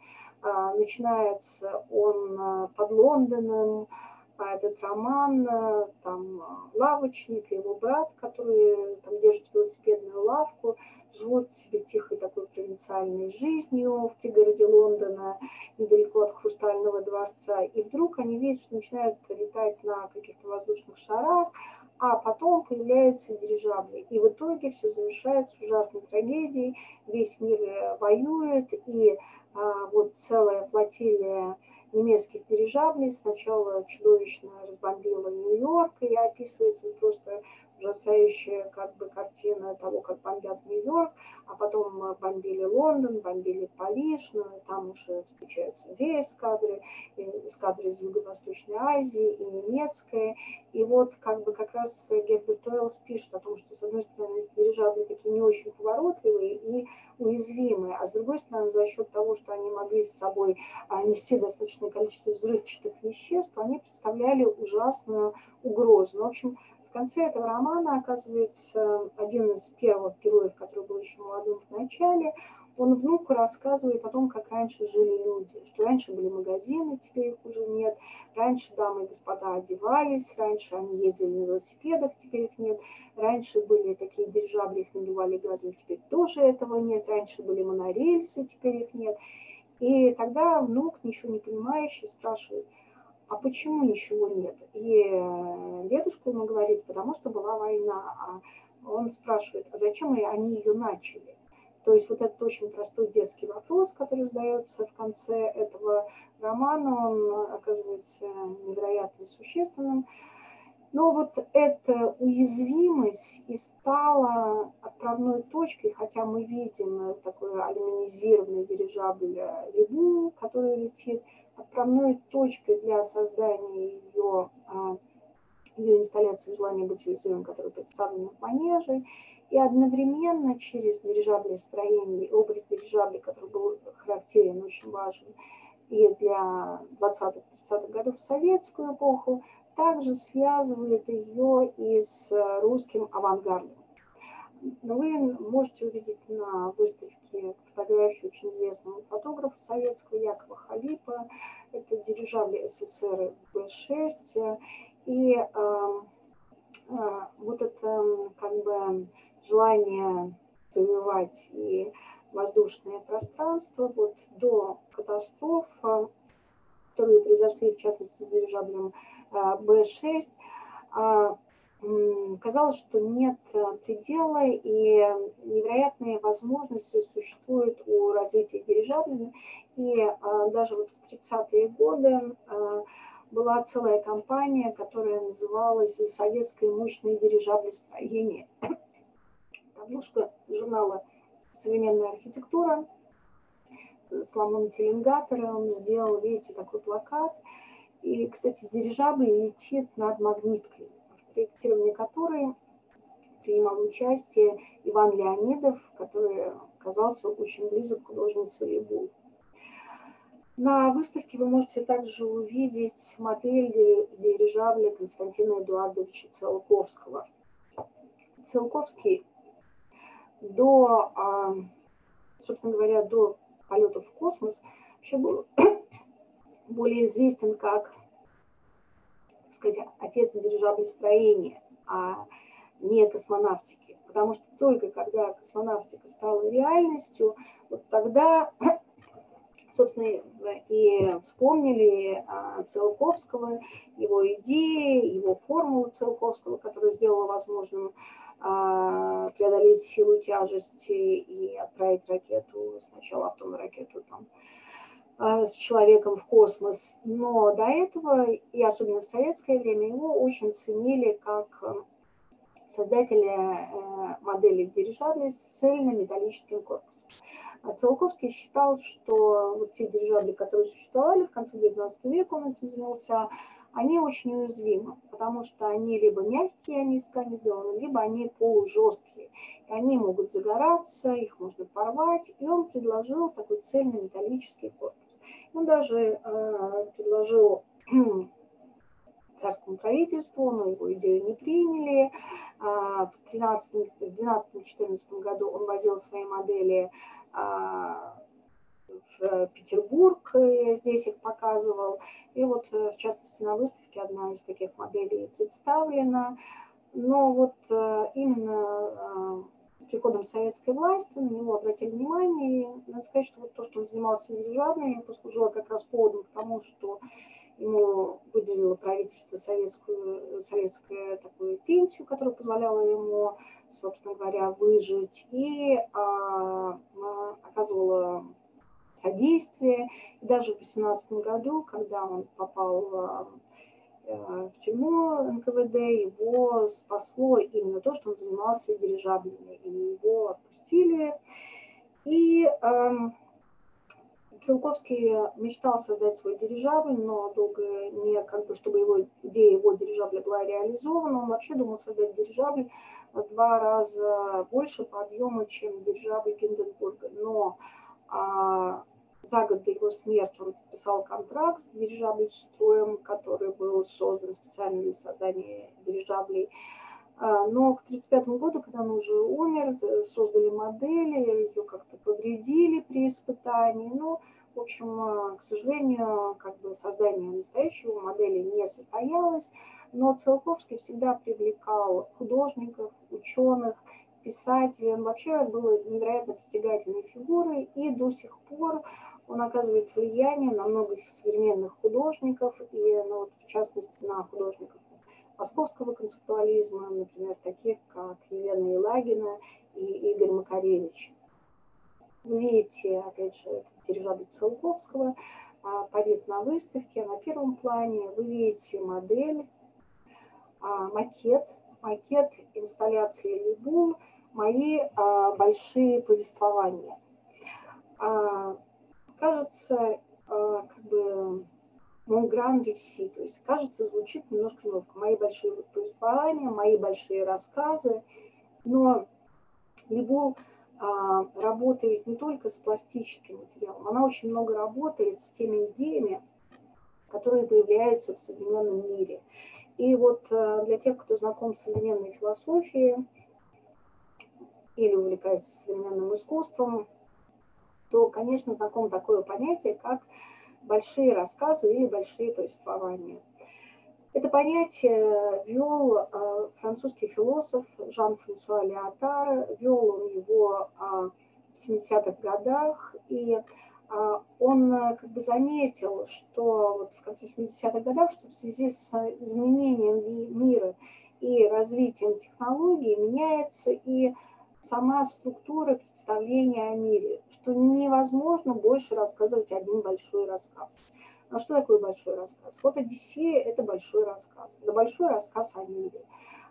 Начинается он под Лондоном. Этот роман, там лавочник и его брат, который там держит велосипедную лавку, живут себе тихой такой провинциальной жизнью в пригороде Лондона, недалеко от Хрустального дворца. И вдруг они видят, что начинают летать на каких-то воздушных шарах, а потом появляются дирижабли. И в итоге все завершается ужасной трагедией. Весь мир воюет, и вот целая флотилия немецких дирижаблей сначала чудовищно разбомбила Нью-Йорк, и описывается просто ужасающая как бы картина того, как бомбят Нью-Йорк, а потом бомбили Лондон, бомбили Париж, но там уже встречаются две эскадры, эскадра из Юго-Восточной Азии и немецкая. И вот как бы как раз Герберт Уэллс пишет о том, что с одной стороны дирижабли такие не очень поворотливые и уязвимые, а с другой стороны за счет того, что они могли с собой нести достаточное количество взрывчатых веществ, они представляли ужасную угрозу. В общем, в конце этого романа оказывается один из первых героев, который был еще молодым в начале, он внуку рассказывает о том, как раньше жили люди, что раньше были магазины, теперь их уже нет, раньше дамы и господа одевались, раньше они ездили на велосипедах, теперь их нет, раньше были такие дирижабли, их надували газом, теперь тоже этого нет, раньше были монорельсы, теперь их нет. И тогда внук, ничего не понимающий, спрашивает, а почему ничего нет? И дедушка ему говорит, потому что была война. А он спрашивает, а зачем они ее начали? То есть вот этот очень простой детский вопрос, который задается в конце этого романа, он оказывается невероятно существенным. Но вот эта уязвимость и стала отправной точкой, хотя мы видим такой алюминизированный дирижабль Реву, который летит, отправной точкой для создания ее инсталляции «Желание быть уязвимым», которая представлена в манеже, и одновременно через дирижаблестроение, образ дирижабля, который был характерен, очень важен и для 20-30-х годов в советскую эпоху, также связывает ее и с русским авангардом. Вы можете увидеть на выставке фотографии очень известного фотографа советского Якова Халипа. Это дирижабли СССР Б-6. И вот это как бы желание завоевать и воздушное пространство вот до катастроф, которые произошли в частности с дирижаблем Б-6, казалось, что нет предела, и невероятные возможности существует у развития дирижабля. И даже вот в 30-е годы была целая компания, которая называлась «Советское мощное дирижаблестроение». Потому что журнала «Современная архитектура» Соломон Теленгатор, он сделал, видите, такой плакат. И, кстати, дирижабль летит над магниткой, в проектировании которой принимал участие Иван Леонидов, который оказался очень близок к художнице Либул. На выставке вы можете также увидеть модель дирижабля Константина Эдуардовича Циолковского. Циолковский собственно говоря, до полетов в космос вообще был более известен как, так сказать, отец дирижаблестроения, а не космонавтики. Потому что только когда космонавтика стала реальностью, вот тогда, собственно, и вспомнили Циолковского, его идеи, его формулу Циолковского, которая сделала возможным преодолеть силу тяжести и отправить ракету, сначала атомную ракету с человеком в космос. Но до этого, и особенно в советское время, его очень ценили как создателя модели дирижаблей с цельнометаллическим корпусом. Циолковский считал, что вот те дирижабли, которые существовали в конце XIX века, он этим занялся, они очень уязвимы, потому что они либо мягкие, они из ткани сделаны, либо они полужесткие. И они могут загораться, их можно порвать. И он предложил такой цельнометаллический корпус. Он даже предложил царскому правительству, но его идею не приняли. В 2012-2014 году он возил свои модели в Петербург, здесь их показывал. И вот, в частности, на выставке одна из таких моделей представлена. Но вот именно с приходом советской власти на него обратили внимание. И надо сказать, что вот то, что он занимался дирижаблями, послужило как раз поводом к тому, что ему выделило правительство советскую такую пенсию, которая позволяла ему, собственно говоря, выжить, и оказывала содействие. И даже в 2018 году, когда он попал в тюрьму НКВД, его спасло именно то, что он занимался дирижаблями, и его отпустили. И Циолковский мечтал создать свой дирижабль, но долго не, чтобы идея его дирижабля была реализована. Он вообще думал создать дирижабль в 2 раза больше по объему, чем дирижабль Гинденбурга. Но за год до его смерти он подписал контракт с дирижаблестроем, который был создан специально для создания дирижаблей. Но к 1935 году, когда он уже умер, создали модели, ее как-то повредили при испытании. Но, в общем, к сожалению, создание настоящего модели не состоялось. Но Циолковский всегда привлекал художников, ученых, писателей. Он вообще был невероятно притягательной фигурой, и до сих пор он оказывает влияние на многих современных художников, и, в частности, на художников московского концептуализма, например, таких как Елена Елагина и Игорь Макаревич. Вы видите, опять же, дирижабль Циолковского, парит на выставке, на первом плане вы видите модель, макет инсталляции Либул, мои большие повествования. Кажется, Mon grand récit, то есть, кажется, звучит немножко неловко. Мои большие повествования, мои большие рассказы. Но Либул работает не только с пластическим материалом, она очень много работает с теми идеями, которые появляются в современном мире. И вот для тех, кто знаком с современной философией или увлекается современным искусством, то, конечно, знакомо такое понятие, как большие рассказы или большие повествования. Это понятие ввел французский философ Жан-Франсуа Леотар, ввел он его в 70-х годах, и он заметил, что вот в конце 70-х годах, что в связи с изменением мира и развитием технологий меняется и сама структура представления о мире, что невозможно больше рассказывать один большой рассказ. А что такое большой рассказ? Вот «Одиссея» – это большой рассказ. Это большой рассказ о мире.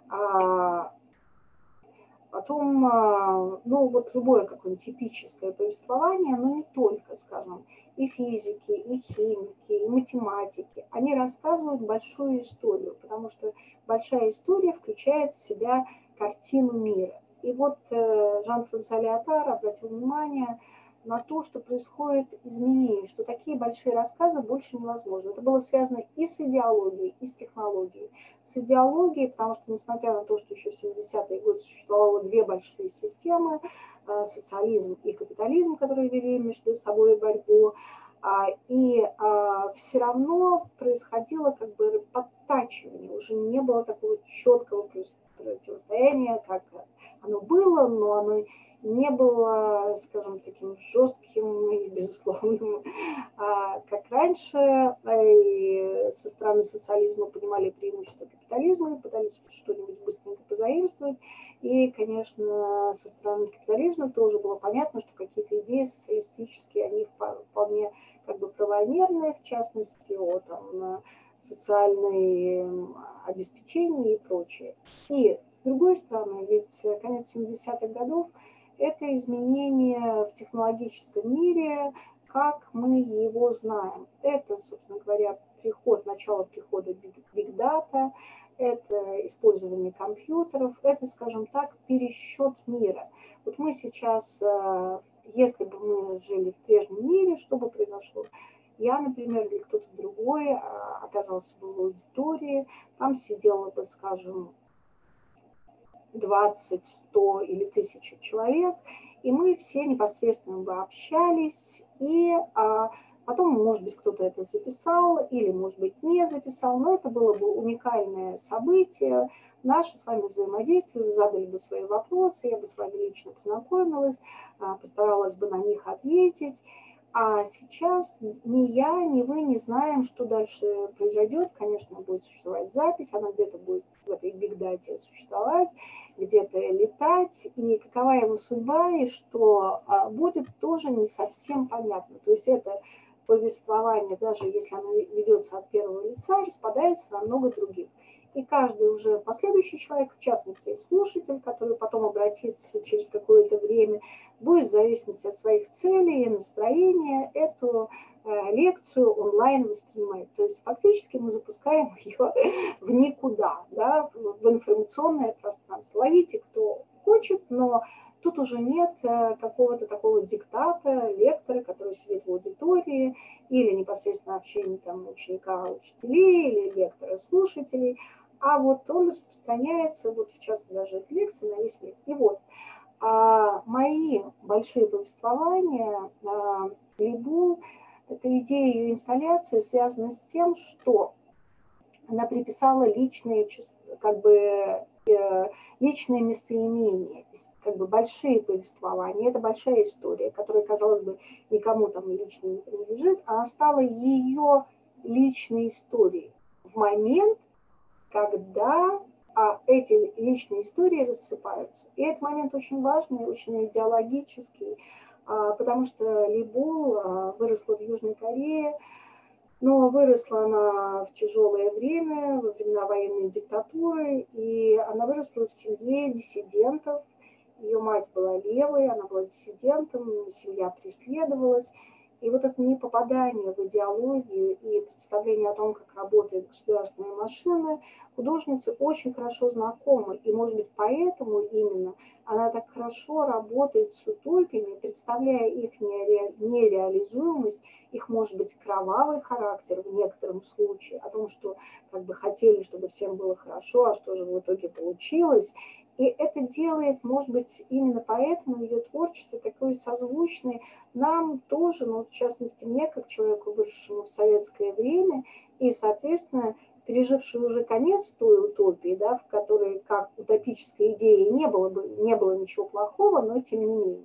Потом, ну вот любое какое-нибудь типическое повествование, но не только, скажем, и физики, и химики, и математики, они рассказывают большую историю, потому что большая история включает в себя картину мира. И вот Жан-Франсуа Лиотар обратил внимание на то, что происходит изменение, что такие большие рассказы больше невозможны. Это было связано и с идеологией, и с технологией. С идеологией, потому что, несмотря на то, что еще в 70-е годы существовало две большие системы, социализм и капитализм, которые вели между собой борьбу, и все равно происходило как бы подтачивание, уже не было такого четкого противостояния, как оно было, но оно не было, скажем, таким жестким и безусловным, как раньше. И со стороны социализма понимали преимущества капитализма и пытались что-нибудь быстренько позаимствовать. И, конечно, со стороны капитализма тоже было понятно, что какие-то идеи социалистические, они вполне как бы правомерные, в частности, о там, социальном обеспечении и прочее. И, с другой стороны, ведь конец 70-х годов – это изменение в технологическом мире, как мы его знаем. Это, собственно говоря, начало прихода Big Data, это использование компьютеров, это, скажем так, пересчет мира. Вот мы сейчас, если бы мы жили в прежнем мире, что бы произошло? Я, например, или кто-то другой оказался бы в аудитории, там сидело бы, скажем, 20, 100 или 1000 человек, и мы все непосредственно бы общались, и потом, может быть, кто-то это записал, или, может быть, не записал, но это было бы уникальное событие, наше с вами взаимодействие, вы задали бы свои вопросы, я бы с вами лично познакомилась, постаралась бы на них ответить. А сейчас ни я, ни вы не знаем, что дальше произойдет. Конечно, будет существовать запись, она где-то будет в этой бигдате существовать, где-то летать, и какова его судьба, и что будет, тоже не совсем понятно. То есть это повествование, даже если оно ведется от первого лица, распадается на много других. И каждый уже последующий человек, в частности слушатель, который потом обратится через какое-то время, будет в зависимости от своих целей и настроения эту лекцию онлайн воспринимать. То есть фактически мы запускаем ее в никуда, да, в информационное пространство. Ловите, кто хочет, но тут уже нет какого-то такого диктата, лектора, который сидит в аудитории, или непосредственно общение там, ученика-учителей, или лектора-слушателей, а вот он распространяется, вот в частности даже эта лекция на весь мир. И вот мои большие повествования, Либу, эта идея ее инсталляции связана с тем, что она приписала личные, как бы, личные местоимения, как бы большие повествования. Это большая история, которая, казалось бы, никому там лично не принадлежит, она стала ее личной историей в момент, когда эти личные истории рассыпаются. И этот момент очень важный, очень идеологический, потому что Либу выросла в Южной Корее, но выросла она в тяжелое время, во времена военной диктатуры, и она выросла в семье диссидентов. Ее мать была левой, она была диссидентом, семья преследовалась. И вот это непопадание в идеологию и представление о том, как работает государственная машина, художнице очень хорошо знакома. И, может быть, поэтому именно она так хорошо работает с утопиями, представляя их нереализуемость, их, может быть, кровавый характер в некотором случае, о том, что как бы хотели, чтобы всем было хорошо, а что же в итоге получилось. И это делает, может быть, именно поэтому ее творчество такое созвучное нам тоже, ну, в частности, мне, как человеку, выросшему в советское время, и, соответственно, переживший уже конец той утопии, да, в которой как утопической идеи не было ничего плохого, но тем не менее.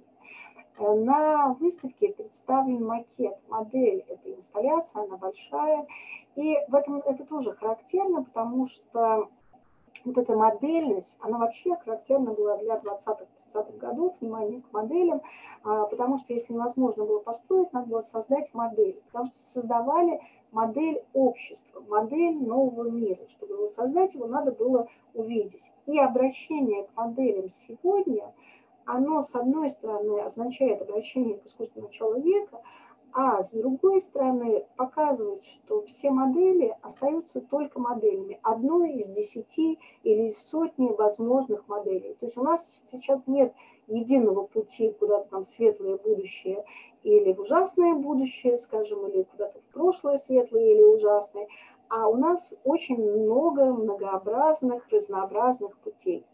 На выставке представлен макет, модель этой инсталляции, она большая, и в этом это тоже характерно, потому что вот эта модельность, она вообще характерна была для 20-30 30-х годов, внимание к моделям, потому что если невозможно было построить, надо было создать модель, потому что создавали модель общества, модель нового мира. Чтобы его создать, его надо было увидеть. И обращение к моделям сегодня, оно, с одной стороны, означает обращение к искусству начала века, а с другой стороны показывает, что все модели остаются только моделями, одной из 10 или из сотни возможных моделей. То есть у нас сейчас нет единого пути куда-то там в светлое будущее или в ужасное будущее, скажем, или куда-то в прошлое светлое или ужасное, а у нас очень много многообразных, разнообразных путей.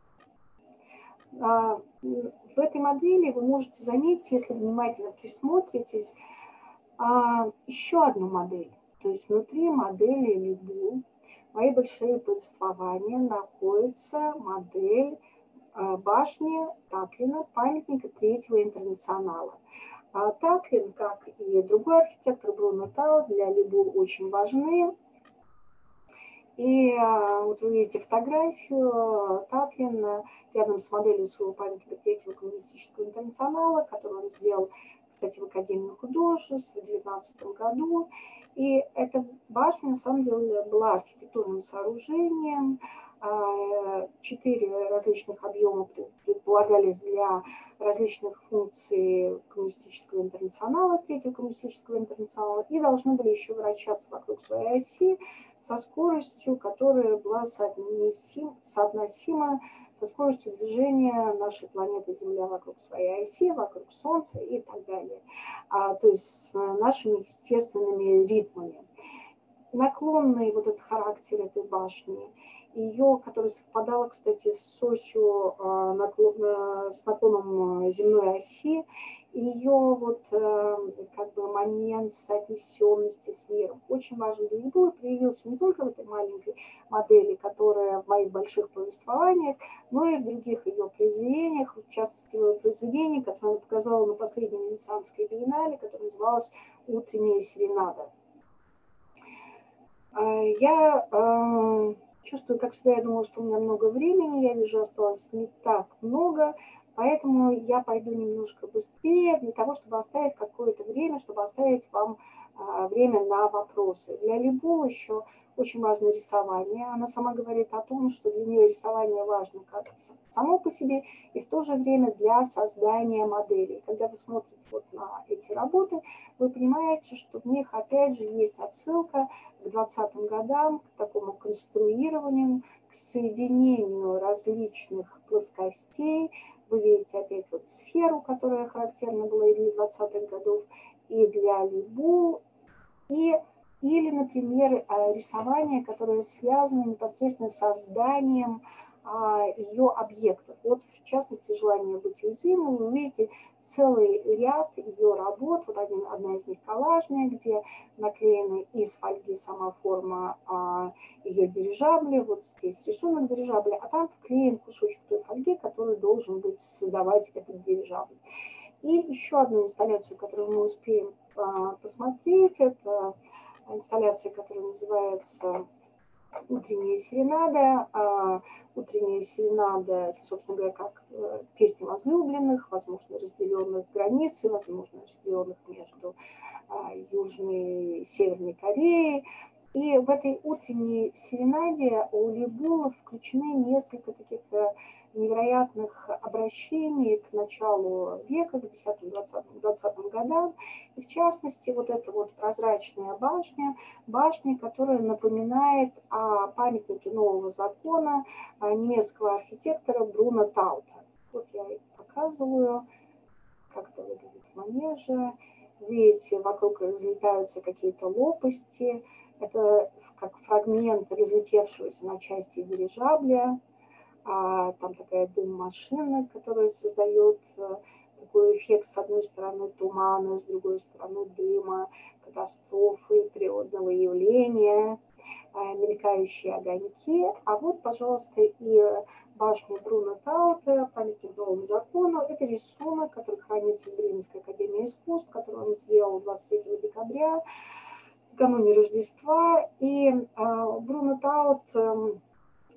В этой модели вы можете заметить, если внимательно присмотритесь, еще одну модель. То есть внутри модели Либу «Мои большие повествования» находится модель башни Таклина, памятника Третьего интернационала. Таклин, как и другой архитектор Бруно Тау, для Либу очень важны. И вот вы видите фотографию Таклин рядом с моделью своего памятника Третьего коммунистического интернационала, которую он сделал, кстати, в Академии художеств в 2019 году. И эта башня, на самом деле, была архитектурным сооружением. 4 различных объема предполагались для различных функций коммунистического интернационала, Третьего коммунистического интернационала, и должны были еще вращаться вокруг своей оси со скоростью, которая была соотносима со скоростью движения нашей планеты Земля вокруг своей оси, вокруг Солнца и так далее. То есть с нашими естественными ритмами. Наклонный вот этот характер этой башни, ее, которая совпадала, кстати, с осью, с наклоном земной оси, ее вот как бы момент соотнесенности с миром очень важен для него, проявился не только в этой маленькой модели, которая в моих больших повествованиях, но и в других ее произведениях, в частности, в произведении, которое она показала на последней Венецианской биеннале, которое называлось «Утренняя серенада». Я чувствую, как всегда, я думала, что у меня много времени, я вижу, осталось не так много, поэтому я пойду немножко быстрее для того, чтобы оставить какое-то время, чтобы оставить вам время на вопросы. Для Либу еще очень важно рисование. Она сама говорит о том, что для нее рисование важно как само по себе и в то же время для создания моделей. Когда вы смотрите вот на эти работы, вы понимаете, что в них опять же есть отсылка к 20-м годам, к такому конструированию, к соединению различных плоскостей. Вы видите опять вот сферу, которая характерна была и для 20-х годов, и для Либу, или, например, рисование, которое связано непосредственно с созданием ее объектов. Вот, в частности, желание быть уязвимым. Вы увидите целый ряд ее работ. Вот одна из них коллажная, где наклеена из фольги сама форма ее дирижабля. Вот здесь рисунок дирижабля, а там вклеен кусочек той фольги, который должен быть создавать этот дирижабль. И еще одну инсталляцию, которую мы успеем посмотреть, это инсталляция, которая называется «Утренняя серенада». «Утренняя серенада» – это, собственно говоря, как песни возлюбленных, возможно, разделенных границей, возможно, разделенных между Южной и Северной Кореей. И в этой утренней серенаде у Либу включены несколько таких невероятных обращений к началу века, к 10-20 годам. И в частности, вот эта вот прозрачная башня, которая напоминает о памятнике нового закона немецкого архитектора Бруно Таута. Вот я показываю, как это выглядит в манеже. Видите, вокруг разлетаются какие-то лопасти. Это как фрагмент разлетевшегося на части дирижабля. Там такая дым-машина, которая создает такой эффект, с одной стороны, тумана, с другой стороны, дыма, катастрофы, природного явления, мелькающие огоньки. А вот, пожалуйста, и башня Бруно Таута, памятник новому закону. Это рисунок, который хранится в Берлинской академии искусств, который он сделал 23 декабря, накануне Рождества. И Бруно Таут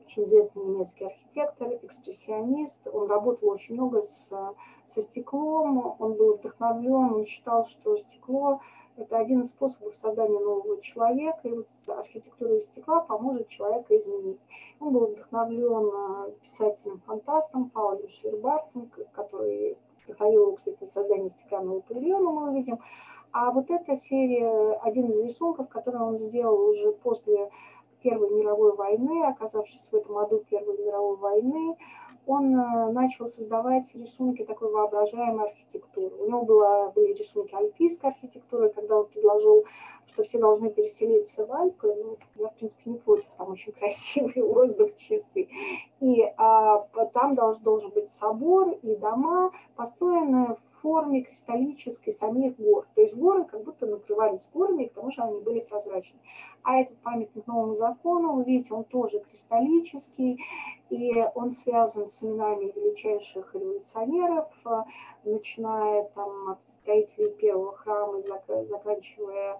очень известный немецкий архитектор, экспрессионист. Он работал очень много со стеклом, он был вдохновлен, он считал, что стекло – это один из способов создания нового человека, и вот архитектура из стекла поможет человека изменить. Он был вдохновлен писателем-фантастом Паулем Шербартом, который вдохновил его, кстати, на создание стеклянного павильона, мы увидим. А вот эта серия, один из рисунков, который он сделал уже после Первой мировой войны, оказавшись в этом аду Первой мировой войны, он начал создавать рисунки такой воображаемой архитектуры. У него были рисунки альпийской архитектуры, когда он предложил, что все должны переселиться в Альпы. Ну, я, в принципе, не против, там очень красивый воздух чистый. И там должен быть собор и дома, построенные в форме кристаллической самих гор. То есть горы как будто накрывались горами, и к тому же они были прозрачны. А этот памятник новому закону, вы видите, он тоже кристаллический, и он связан с именами величайших революционеров, начиная там, от строителей первого храма, заканчивая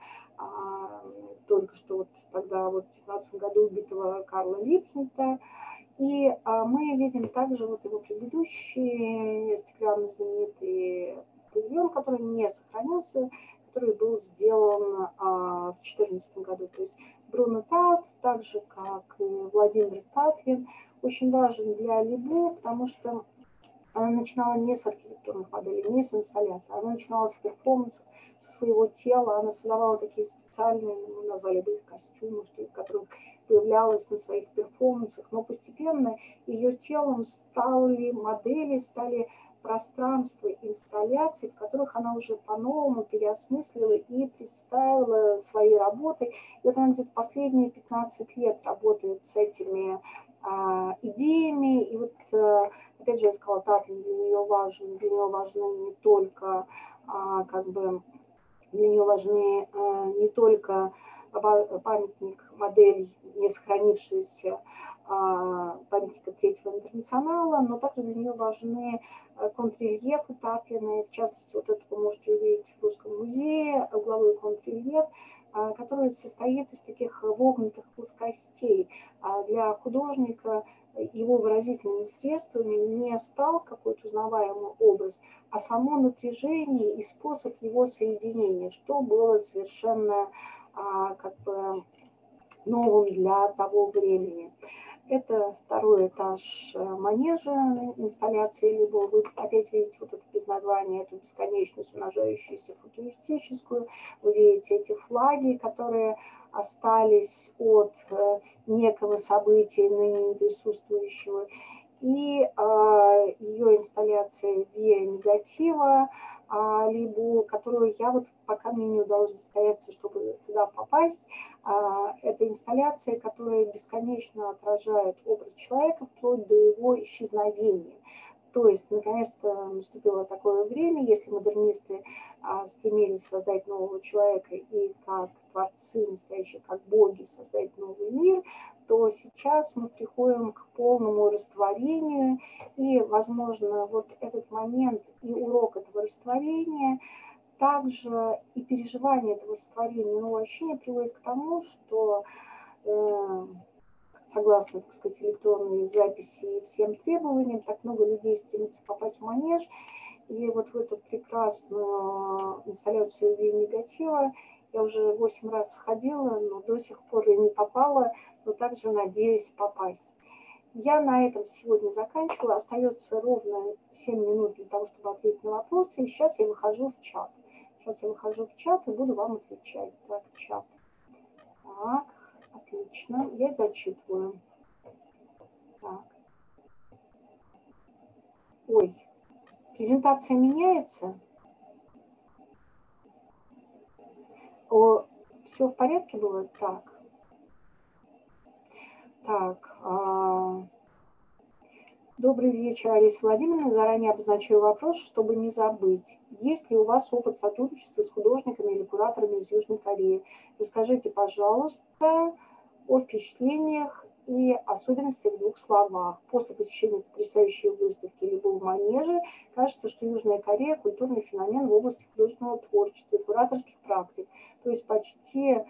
только что вот тогда, вот в 19 году убитого Карла Липкнехта. И мы видим также вот его предыдущий стеклянный знаменитый павильон, который не сохранился, который был сделан в 2014 году. То есть Бруно Таут, так же как и Владимир Татлин, очень важен для Либо, потому что она начинала не с архитектурных моделей, не с инсталляций, она начинала с перформансов, со своего тела, она создавала такие специальные, мы назвали бы их костюмы, что ли, которые появлялась на своих перформансах, но постепенно ее телом стали модели, стали пространства инсталляций, в которых она уже по-новому переосмыслила и представила свои работы. И вот она где-то последние 15 лет работает с этими идеями. И вот, опять же, я сказала, Татлин для нее важны не только как бы для нее важны не только памятник, модель, не сохранившаяся памятника Третьего интернационала, но также для нее важны контррельефы Татлина. В частности, вот это вы можете увидеть в Русском музее, угловой контррельеф, который состоит из таких вогнутых плоскостей. Для художника его выразительными средствами не стал какой-то узнаваемый образ, а само напряжение и способ его соединения, что было совершенно как бы новым для того времени. Это второй этаж манежа инсталляции, либо вы опять видите вот это без названия, эту бесконечность, умножающуюся футуристическую. Вы видите эти флаги, которые остались от некого события, ныне присутствующего. И ее инсталляция Виа Негатива, либо которую я вот пока мне не удалось состояться, чтобы туда попасть. Это инсталляция, которая бесконечно отражает образ человека вплоть до его исчезновения. То есть, наконец-то наступило такое время, если модернисты стремились создать нового человека и как творцы, настоящие как боги, создать новый мир, то сейчас мы приходим к полному растворению, и, возможно, вот этот момент и урок этого растворения, также и переживание этого растворения, нового ощущения приводит к тому, что согласно, так сказать, электронной записи и всем требованиям, так много людей стремится попасть в манеж. И вот в эту прекрасную инсталляцию Виа-негатива я уже 8 раз сходила, но до сих пор и не попала, но также надеюсь попасть. Я на этом сегодня заканчиваю. Остается ровно 7 минут для того, чтобы ответить на вопросы. И сейчас я выхожу в чат. Сейчас я выхожу в чат и буду вам отвечать. Так, чат. Так, отлично. Я зачитываю. Так. Ой, презентация меняется? Все в порядке было? Так. Так. Добрый вечер, Алиса Владимировна. Заранее обозначаю вопрос, чтобы не забыть. Есть ли у вас опыт сотрудничества с художниками или кураторами из Южной Кореи? Расскажите, пожалуйста, о впечатлениях и особенностях в 2 словах. После посещения потрясающей выставки либо в манеже, кажется, что Южная Корея – культурный феномен в области художественного творчества и кураторских практик. То есть почти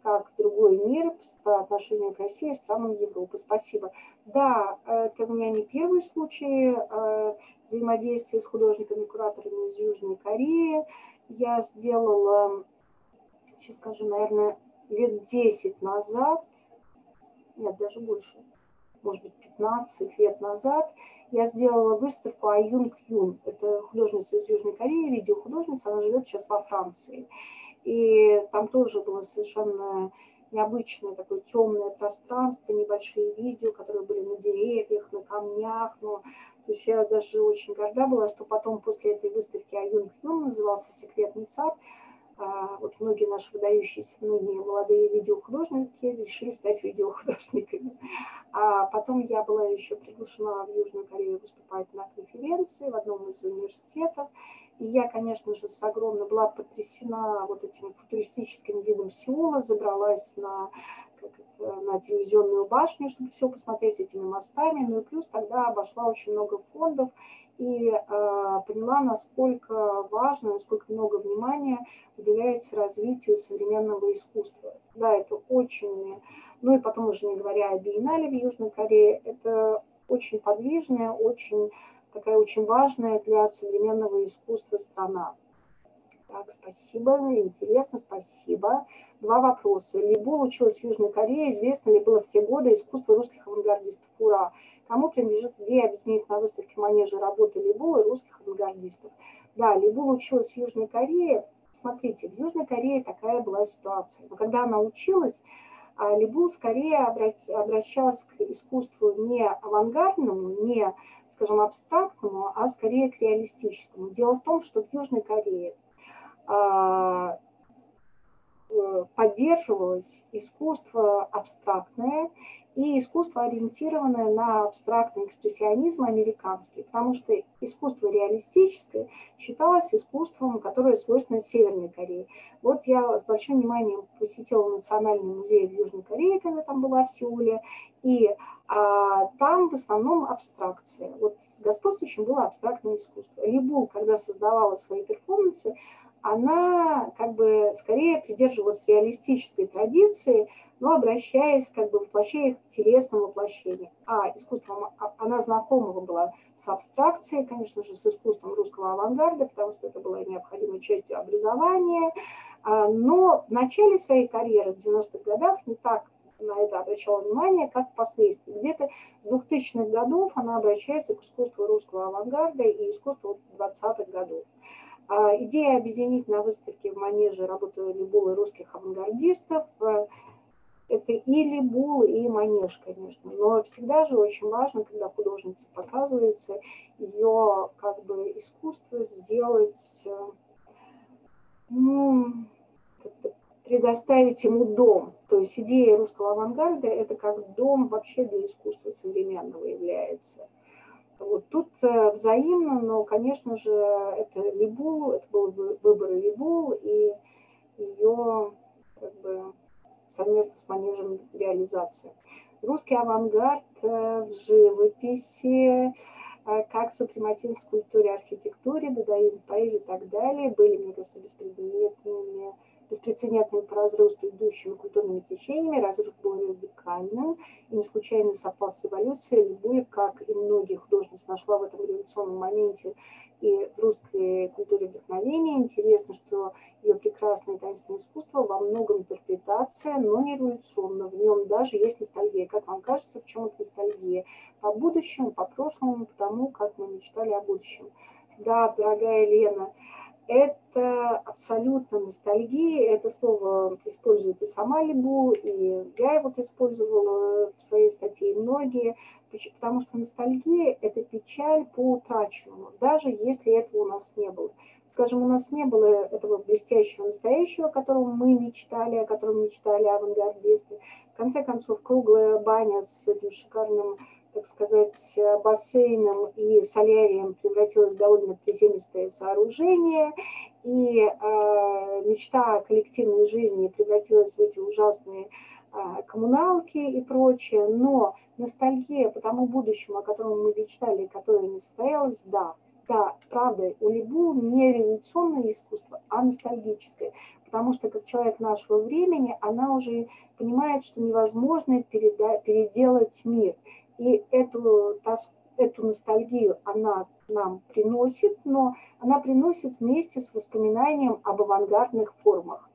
как другой мир по отношению к России и странам Европы. Спасибо. Да, это у меня не первый случай взаимодействия с художниками, кураторами из Южной Кореи. Я сделала, сейчас скажу, наверное, лет 10 назад, нет, даже больше, может быть, 15 лет назад, я сделала выставку Аюнг Юн. Это художница из Южной Кореи, видеохудожница, она живет сейчас во Франции. И там тоже было совершенно необычное такое темное пространство, небольшие видео, которые были на деревьях, на камнях. Ну, то есть я даже очень горда была, что потом после этой выставки Аюнг Юн назывался «Секретный сад». Вот многие наши выдающиеся ныне молодые видеохудожники решили стать видеохудожниками. А потом я была еще приглашена в Южную Корею выступать на конференции в одном из университетов. И я, конечно же, огромно была потрясена вот этим футуристическим видом Сеула, забралась на телевизионную башню, чтобы все посмотреть этими мостами. Ну и плюс тогда обошла очень много фондов и поняла, насколько важно, насколько много внимания уделяется развитию современного искусства. Да, это очень, ну и потом уже не говоря о биеннале в Южной Корее, это очень подвижная, очень такая очень важная для современного искусства страна. Так, спасибо, интересно, спасибо. Два вопроса. Либу училась в Южной Корее, известно ли было в те годы искусство русских авангардистов? Ура! Кому принадлежит идея объединить на выставке манежа работы Либу и русских авангардистов? Да, Либу училась в Южной Корее. Смотрите, в Южной Корее такая была ситуация. Но когда она училась, Либу скорее обращалась к искусству не авангардному, не, скажем, абстрактному, а скорее к реалистическому. Дело в том, что в Южной Корее поддерживалось искусство абстрактное и искусство, ориентированное на абстрактный экспрессионизм американский, потому что искусство реалистическое считалось искусством, которое свойственно Северной Корее. Вот я с большим вниманием посетила Национальный музей в Южной Корее, когда там была в Сеуле, и там в основном абстракция. Вот господствующим было абстрактное искусство. Либу, когда создавала свои перформансы, она как бы скорее придерживалась реалистической традиции, но обращаясь, как бы воплощая их в телесном воплощении. А искусством она знакома была с абстракцией, конечно же, с искусством русского авангарда, потому что это было необходимой частью образования. Но в начале своей карьеры, в 90-х годах, не так на это обращала внимание, как впоследствии. Где-то с 2000-х годов она обращается к искусству русского авангарда и искусству 20-х годов. Идея объединить на выставке в манеже работу Либу и русских авангардистов – это и Либу, и манеж, конечно. Но всегда же очень важно, когда художница показывается, ее как бы искусство сделать, ну, предоставить ему дом. То есть идея русского авангарда – это как дом вообще для искусства современного является. Вот тут взаимно, но, конечно же, это Либу, это был выбор Либу и ее как бы совместно с манежем реализация. Русский авангард в живописи, как супрематизм в скульптуре, архитектуре, дадаизм, поэзии и так далее были, мне кажется, беспрецедентными по разрыву с предыдущими культурными течениями. Разрыв был радикальным и не случайно совпал с революцией. Либу, как и многие художницы, нашла в этом революционном моменте и в русской культуре вдохновения. Интересно, что ее прекрасное таинственное искусство во многом интерпретация, но не революционно. В нем даже есть ностальгия. Как вам кажется, в чем это ностальгия? По будущему, по прошлому, по тому, как мы мечтали о будущем. Да, дорогая Лена, это абсолютно ностальгия. Это слово использует и сама Либу, и я его использовала в своей статье, и многие. Потому что ностальгия – это печаль по утраченному, даже если этого у нас не было. Скажем, у нас не было этого блестящего настоящего, о котором мы мечтали, о котором мечтали авангардисты. В конце концов, круглая баня с этим шикарным, так сказать, бассейном и солярием превратилась в довольно приземистое сооружение, и мечта о коллективной жизни превратилась в эти ужасные коммуналки и прочее, но ностальгия по тому будущему, о котором мы мечтали, которое не состоялось, да, правда, у Либу не революционное искусство, а ностальгическое, потому что как человек нашего времени, она уже понимает, что невозможно переделать мир. И эту ностальгию она нам приносит, но она приносит вместе с воспоминанием об авангардных формах.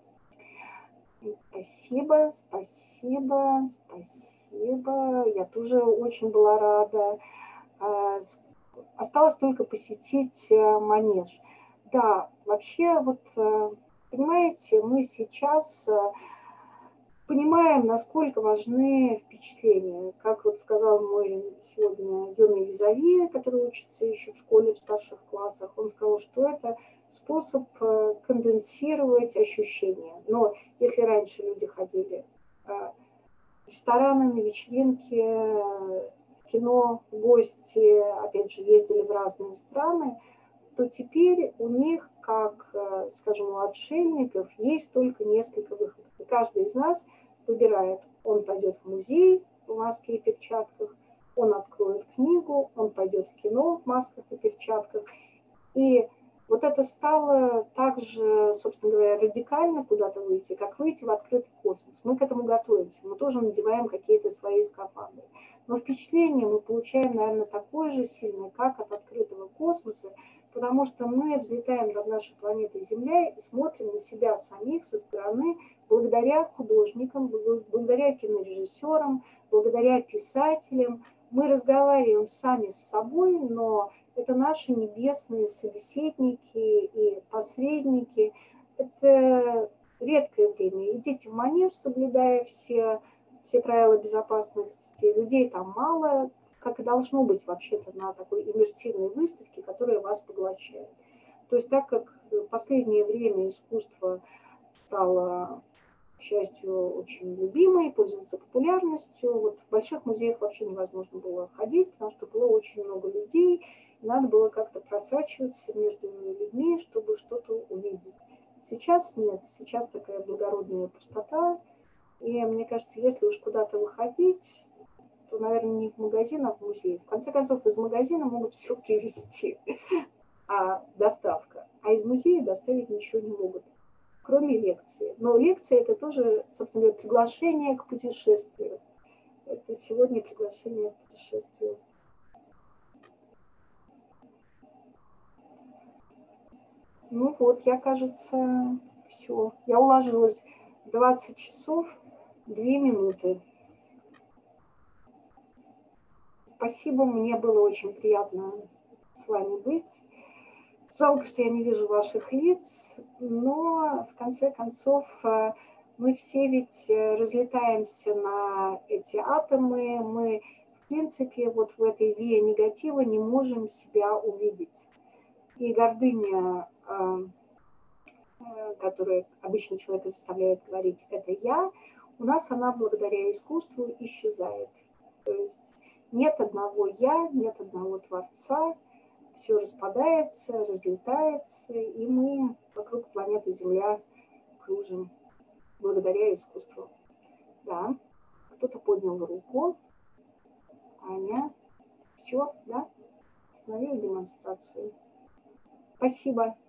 Спасибо, спасибо, спасибо. Я тоже очень была рада. Осталось только посетить манеж. Да, вообще, вот, понимаете, мы сейчас понимаем, насколько важны впечатления. Как вот сказал мой сегодня юный визави, который учится еще в школе в старших классах, он сказал, что это способ конденсировать ощущения. Но если раньше люди ходили в рестораны, на вечеринки, в кино, в гости, опять же, ездили в разные страны, то теперь у них, как, скажем, у отшельников, есть только несколько выходов. И каждый из нас выбирает, он пойдет в музей в маске и перчатках, он откроет книгу, он пойдет в кино в масках и перчатках. И вот это стало также, собственно говоря, радикально куда-то выйти, как выйти в открытый космос. Мы к этому готовимся, мы тоже надеваем какие-то свои скафандры. Но впечатление мы получаем, наверное, такое же сильное, как от открытого космоса, потому что мы взлетаем над нашей планетой Земля и смотрим на себя самих со стороны благодаря художникам, благодаря кинорежиссерам, благодаря писателям. Мы разговариваем сами с собой, но это наши небесные собеседники и посредники. Это редкое время. Идите в манеж, соблюдая все правила безопасности. Людей там мало, как и должно быть вообще-то на такой иммерсивной выставке, которая вас поглощает. То есть так как в последнее время искусство стало, к счастью, очень любимой, пользоваться популярностью, вот в больших музеях вообще невозможно было ходить, потому что было очень много людей, и надо было как-то просачиваться между людьми, чтобы что-то увидеть. Сейчас нет, сейчас такая благородная пустота, и мне кажется, если уж куда-то выходить, то, наверное, не в магазин, а в музей. В конце концов, из магазина могут все привезти, доставка. А из музея доставить ничего не могут, кроме лекции. Но лекция – это тоже, собственно говоря, приглашение к путешествию. Это сегодня приглашение к путешествию. Ну вот, я, кажется, все. Я уложилась 20 часов 2 минуты. Спасибо, мне было очень приятно с вами быть. Жалко, что я не вижу ваших лиц, но в конце концов мы все ведь разлетаемся на эти атомы, мы в принципе вот в этой вее негатива не можем себя увидеть. И гордыня, которая обычно человека заставляет говорить «это я», у нас она благодаря искусству исчезает. То есть нет одного «я», нет одного Творца, все распадается, разлетается, и мы вокруг планеты Земля кружим благодаря искусству. Да, кто-то поднял руку. Аня. Все, да? Остановила демонстрацию. Спасибо.